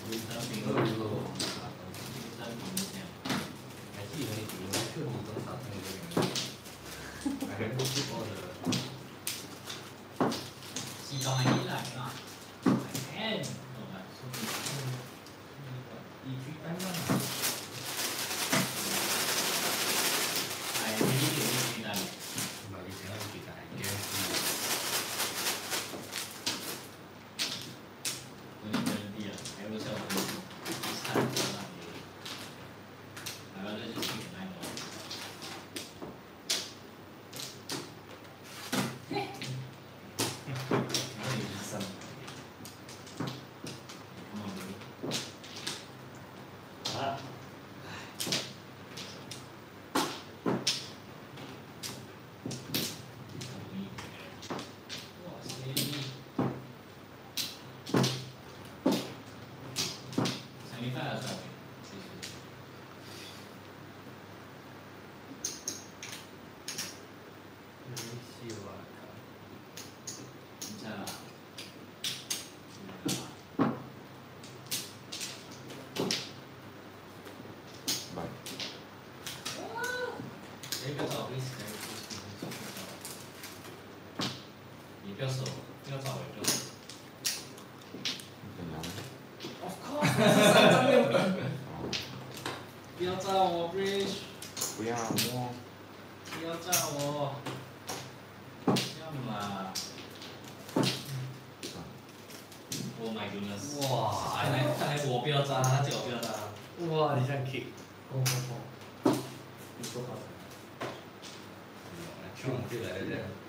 I have to keep all the. 西装还依赖啊。I can. I really need to be But you cannot do that, I guarantee you. Only guarantee I will sell this time for that day. I rather just take a $9. Come on, baby. Ah. Let me see what I got. Bye. 不要手，不要照我，不要手。 怎样？ Of course， 3张6本。 不要照我 ，Bridge。 不要摸。 不要照我。这样啦。Oh my goodness！ 哇，看来我不要扎他，叫我不要扎他。 哇，你这样 kick。 碰碰碰，你说好。 就来了这样。